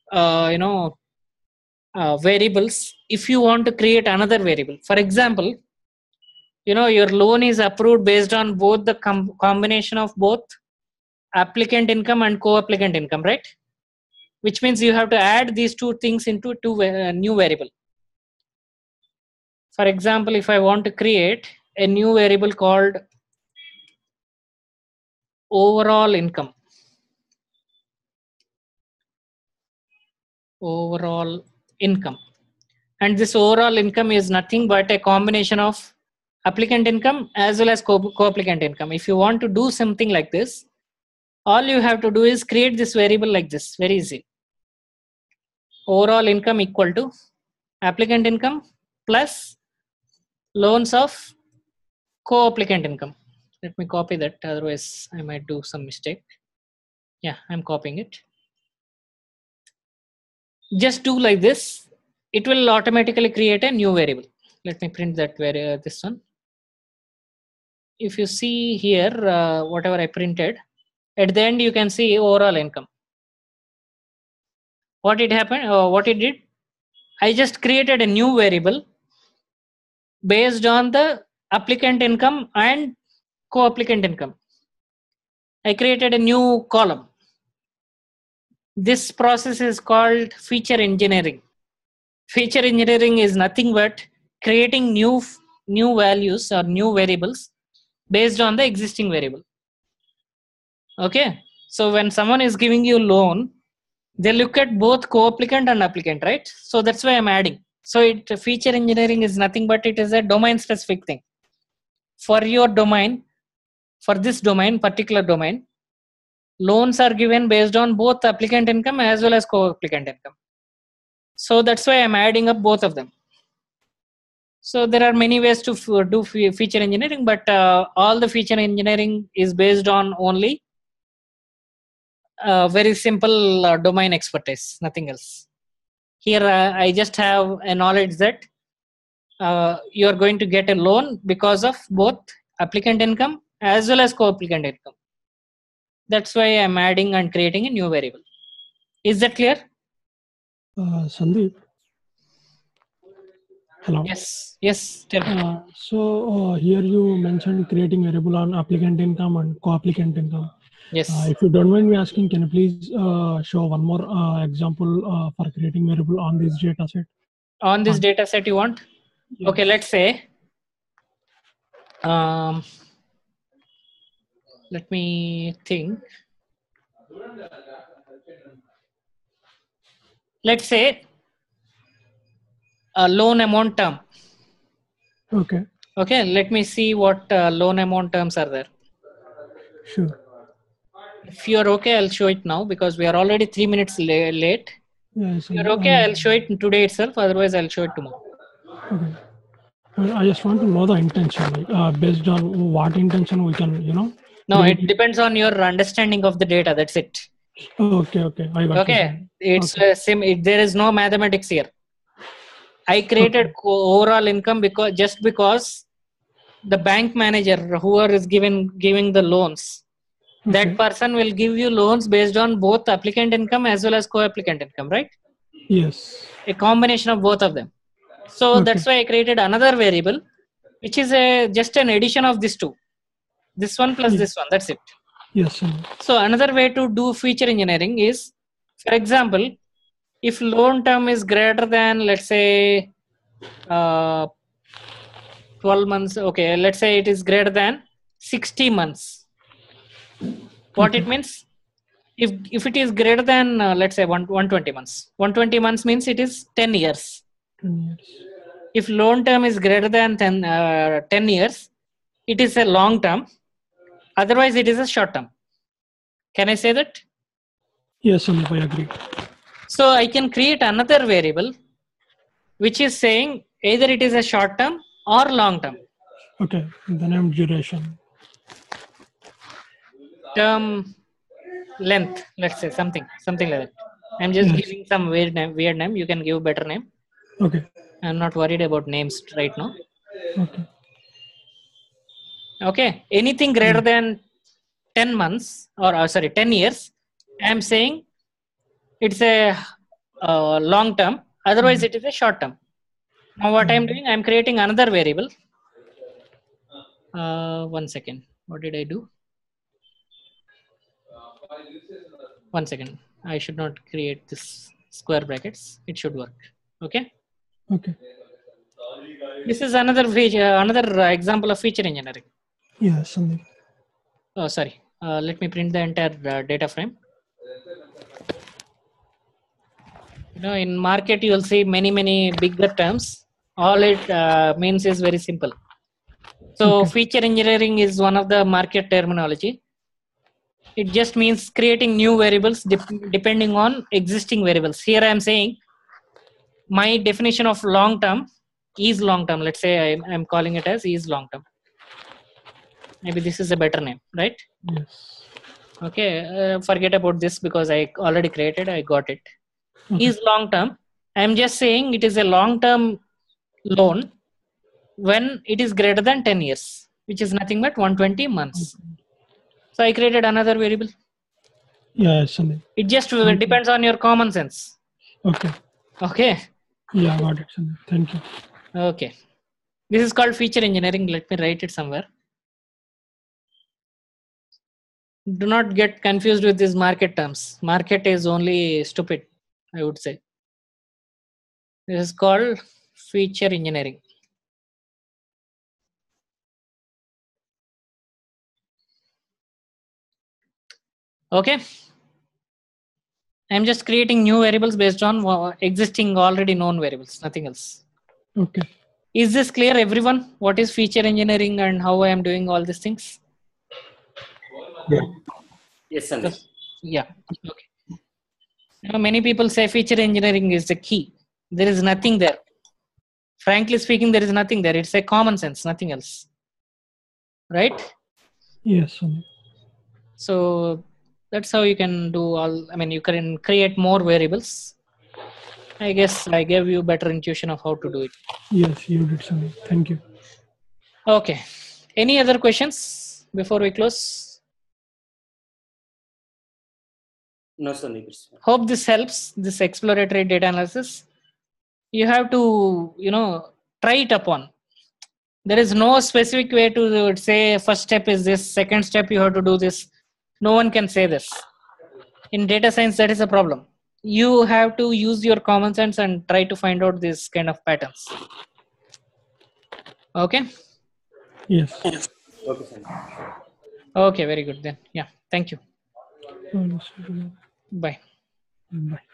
Speaker 1: variables, if you want to create another variable, for example, your loan is approved based on both the combination of both applicant income and co-applicant income, right? Which means you have to add these two things into new variable. For example, if I want to create a new variable called overall income, and this overall income is nothing but a combination of applicant income as well as co-applicant income. If you want to do something like this, all you have to do is create this variable like this, very easy. Overall income equal to applicant income plus loans of co-applicant income. Let me copy that, otherwise I might do some mistake. Yeah, I'm copying it. Just do like this. It will automatically create a new variable. Let me print that this one. If you see here, whatever I printed, at the end you can see overall income. What it happened, what it did, I just created a new variable based on the applicant income and co-applicant income. I created a new column. This process is called feature engineering. Feature engineering is nothing but creating new values or new variables based on the existing variable. Okay, so when someone is giving you loan, they look at both co-applicant and applicant, right? So that's why I'm adding. So feature engineering is nothing but it is a domain specific thing. For your domain, for this domain, particular domain, loans are given based on both applicant income as well as co-applicant income. So that's why I'm adding up both of them. So there are many ways to do feature engineering, but all the feature engineering is based on only very simple domain expertise, nothing else. Here I just have a knowledge that you are going to get a loan because of both applicant income as well as co-applicant income. That's why I'm adding and creating a new variable. Is that clear?
Speaker 4: Sandeep. Hello.
Speaker 1: Yes. Tell me.
Speaker 4: So here you mentioned creating variable on applicant income and co-applicant income.
Speaker 1: Yes.
Speaker 4: If you don't mind me asking, can you please show one more example for creating variable on this data set?
Speaker 1: On this data set you want?
Speaker 4: Yes.
Speaker 1: Okay, let's say, let me think. Let's say a loan amount term.
Speaker 4: Okay.
Speaker 1: Okay, let me see what loan amount terms are there.
Speaker 4: Sure.
Speaker 1: If you are okay, I'll show it now because we are already 3 minutes late.
Speaker 4: Yes.
Speaker 1: If you're okay, I'll show it today itself. Otherwise, I'll show it tomorrow.
Speaker 4: Okay. I just want to know the intention, like, based on what intention we can,
Speaker 1: No,
Speaker 4: create
Speaker 1: it depends on your understanding of the data. That's it.
Speaker 4: Okay, I got you.
Speaker 1: Okay, it's
Speaker 4: Okay.
Speaker 1: there is no mathematics here. I created overall income because the bank manager, whoever is giving the loans, that
Speaker 4: Okay.
Speaker 1: person will give you loans based on both applicant income as well as co-applicant income, right?
Speaker 4: Yes.
Speaker 1: A combination of both of them. So
Speaker 4: Okay.
Speaker 1: that's why I created another variable, which is just an addition of these two. This one plus this one. That's it.
Speaker 4: Yes.
Speaker 1: So another way to do feature engineering is, for example, if loan term is greater than, let's say, 12 months. Okay, let's say it is greater than 60 months. What
Speaker 4: Okay.
Speaker 1: it means? If it is greater than, let's say, 120 months. 120 months means it is 10 years.
Speaker 4: 10 years.
Speaker 1: If loan term is greater than 10 years, it is a long term. Otherwise, it is a short term. Can I say that?
Speaker 4: Yes, Sandeep, I agree.
Speaker 1: So I can create another variable which is saying either it is a short term or long term.
Speaker 4: Okay, the name duration.
Speaker 1: Term length, let's say something like that. I'm just giving some weird name. You can give better name.
Speaker 4: Okay.
Speaker 1: I'm not worried about names right now.
Speaker 4: Okay.
Speaker 1: Okay. Anything greater than 10 months or 10 years, I'm saying it's a long term. Otherwise, it is a short term. Now, what I'm doing, I'm creating another variable. 1 second. What did I do? 1 second. I should not create this square brackets. It should work. Okay.
Speaker 4: Okay.
Speaker 1: This is another feature, another example of feature engineering.
Speaker 4: Yes, Sandeep.
Speaker 1: Oh, sorry. Let me print the entire data frame. In market, you will see many bigger terms. All it means is very simple. So feature engineering is one of the market terminology. It just means creating new variables depending on existing variables. Here I am saying my definition of long term is long term. Let's say I'm calling it as is long term. Maybe this is a better name, right?
Speaker 4: Yes.
Speaker 1: Okay, forget about this because I already created. I got it. Is long term. I'm just saying it is a long term loan when it is greater than 10 years, which is nothing but 120 months. So I created another variable.
Speaker 4: Yes, Sandeep.
Speaker 1: It just depends on your common sense.
Speaker 4: Okay.
Speaker 1: Okay.
Speaker 4: Yeah, got it, Sandeep. Thank you.
Speaker 1: Okay. This is called feature engineering. Let me write it somewhere. Do not get confused with these market terms. Market is only stupid, I would say. This is called feature engineering. Okay. I'm just creating new variables based on existing already known variables, nothing else.
Speaker 4: Okay.
Speaker 1: Is this clear, everyone? What is feature engineering and how I am doing all these things?
Speaker 2: Yeah.
Speaker 5: Yes, Sandeep.
Speaker 1: Yeah. Okay. Many people say feature engineering is the key. There is nothing there. Frankly speaking, there is nothing there. It's a common sense, nothing else. Right?
Speaker 4: Yes, Sandeep.
Speaker 1: So that's how you can do all. I mean, you can create more variables. I guess I gave you better intuition of how to do it.
Speaker 4: Yes, you did, Sandeep. Thank you.
Speaker 1: Okay. Any other questions before we close?
Speaker 5: No, Sandeep.
Speaker 1: Hope this helps, this exploratory data analysis. You have to, try it upon. There is no specific way to say first step is this, second step you have to do this. No one can say this. In data science, that is a problem. You have to use your common sense and try to find out this kind of patterns. Okay?
Speaker 4: Yes.
Speaker 5: Okay, Sandeep.
Speaker 1: Okay, very good then. Yeah, thank you.
Speaker 4: Bye.
Speaker 1: Bye.
Speaker 4: Bye.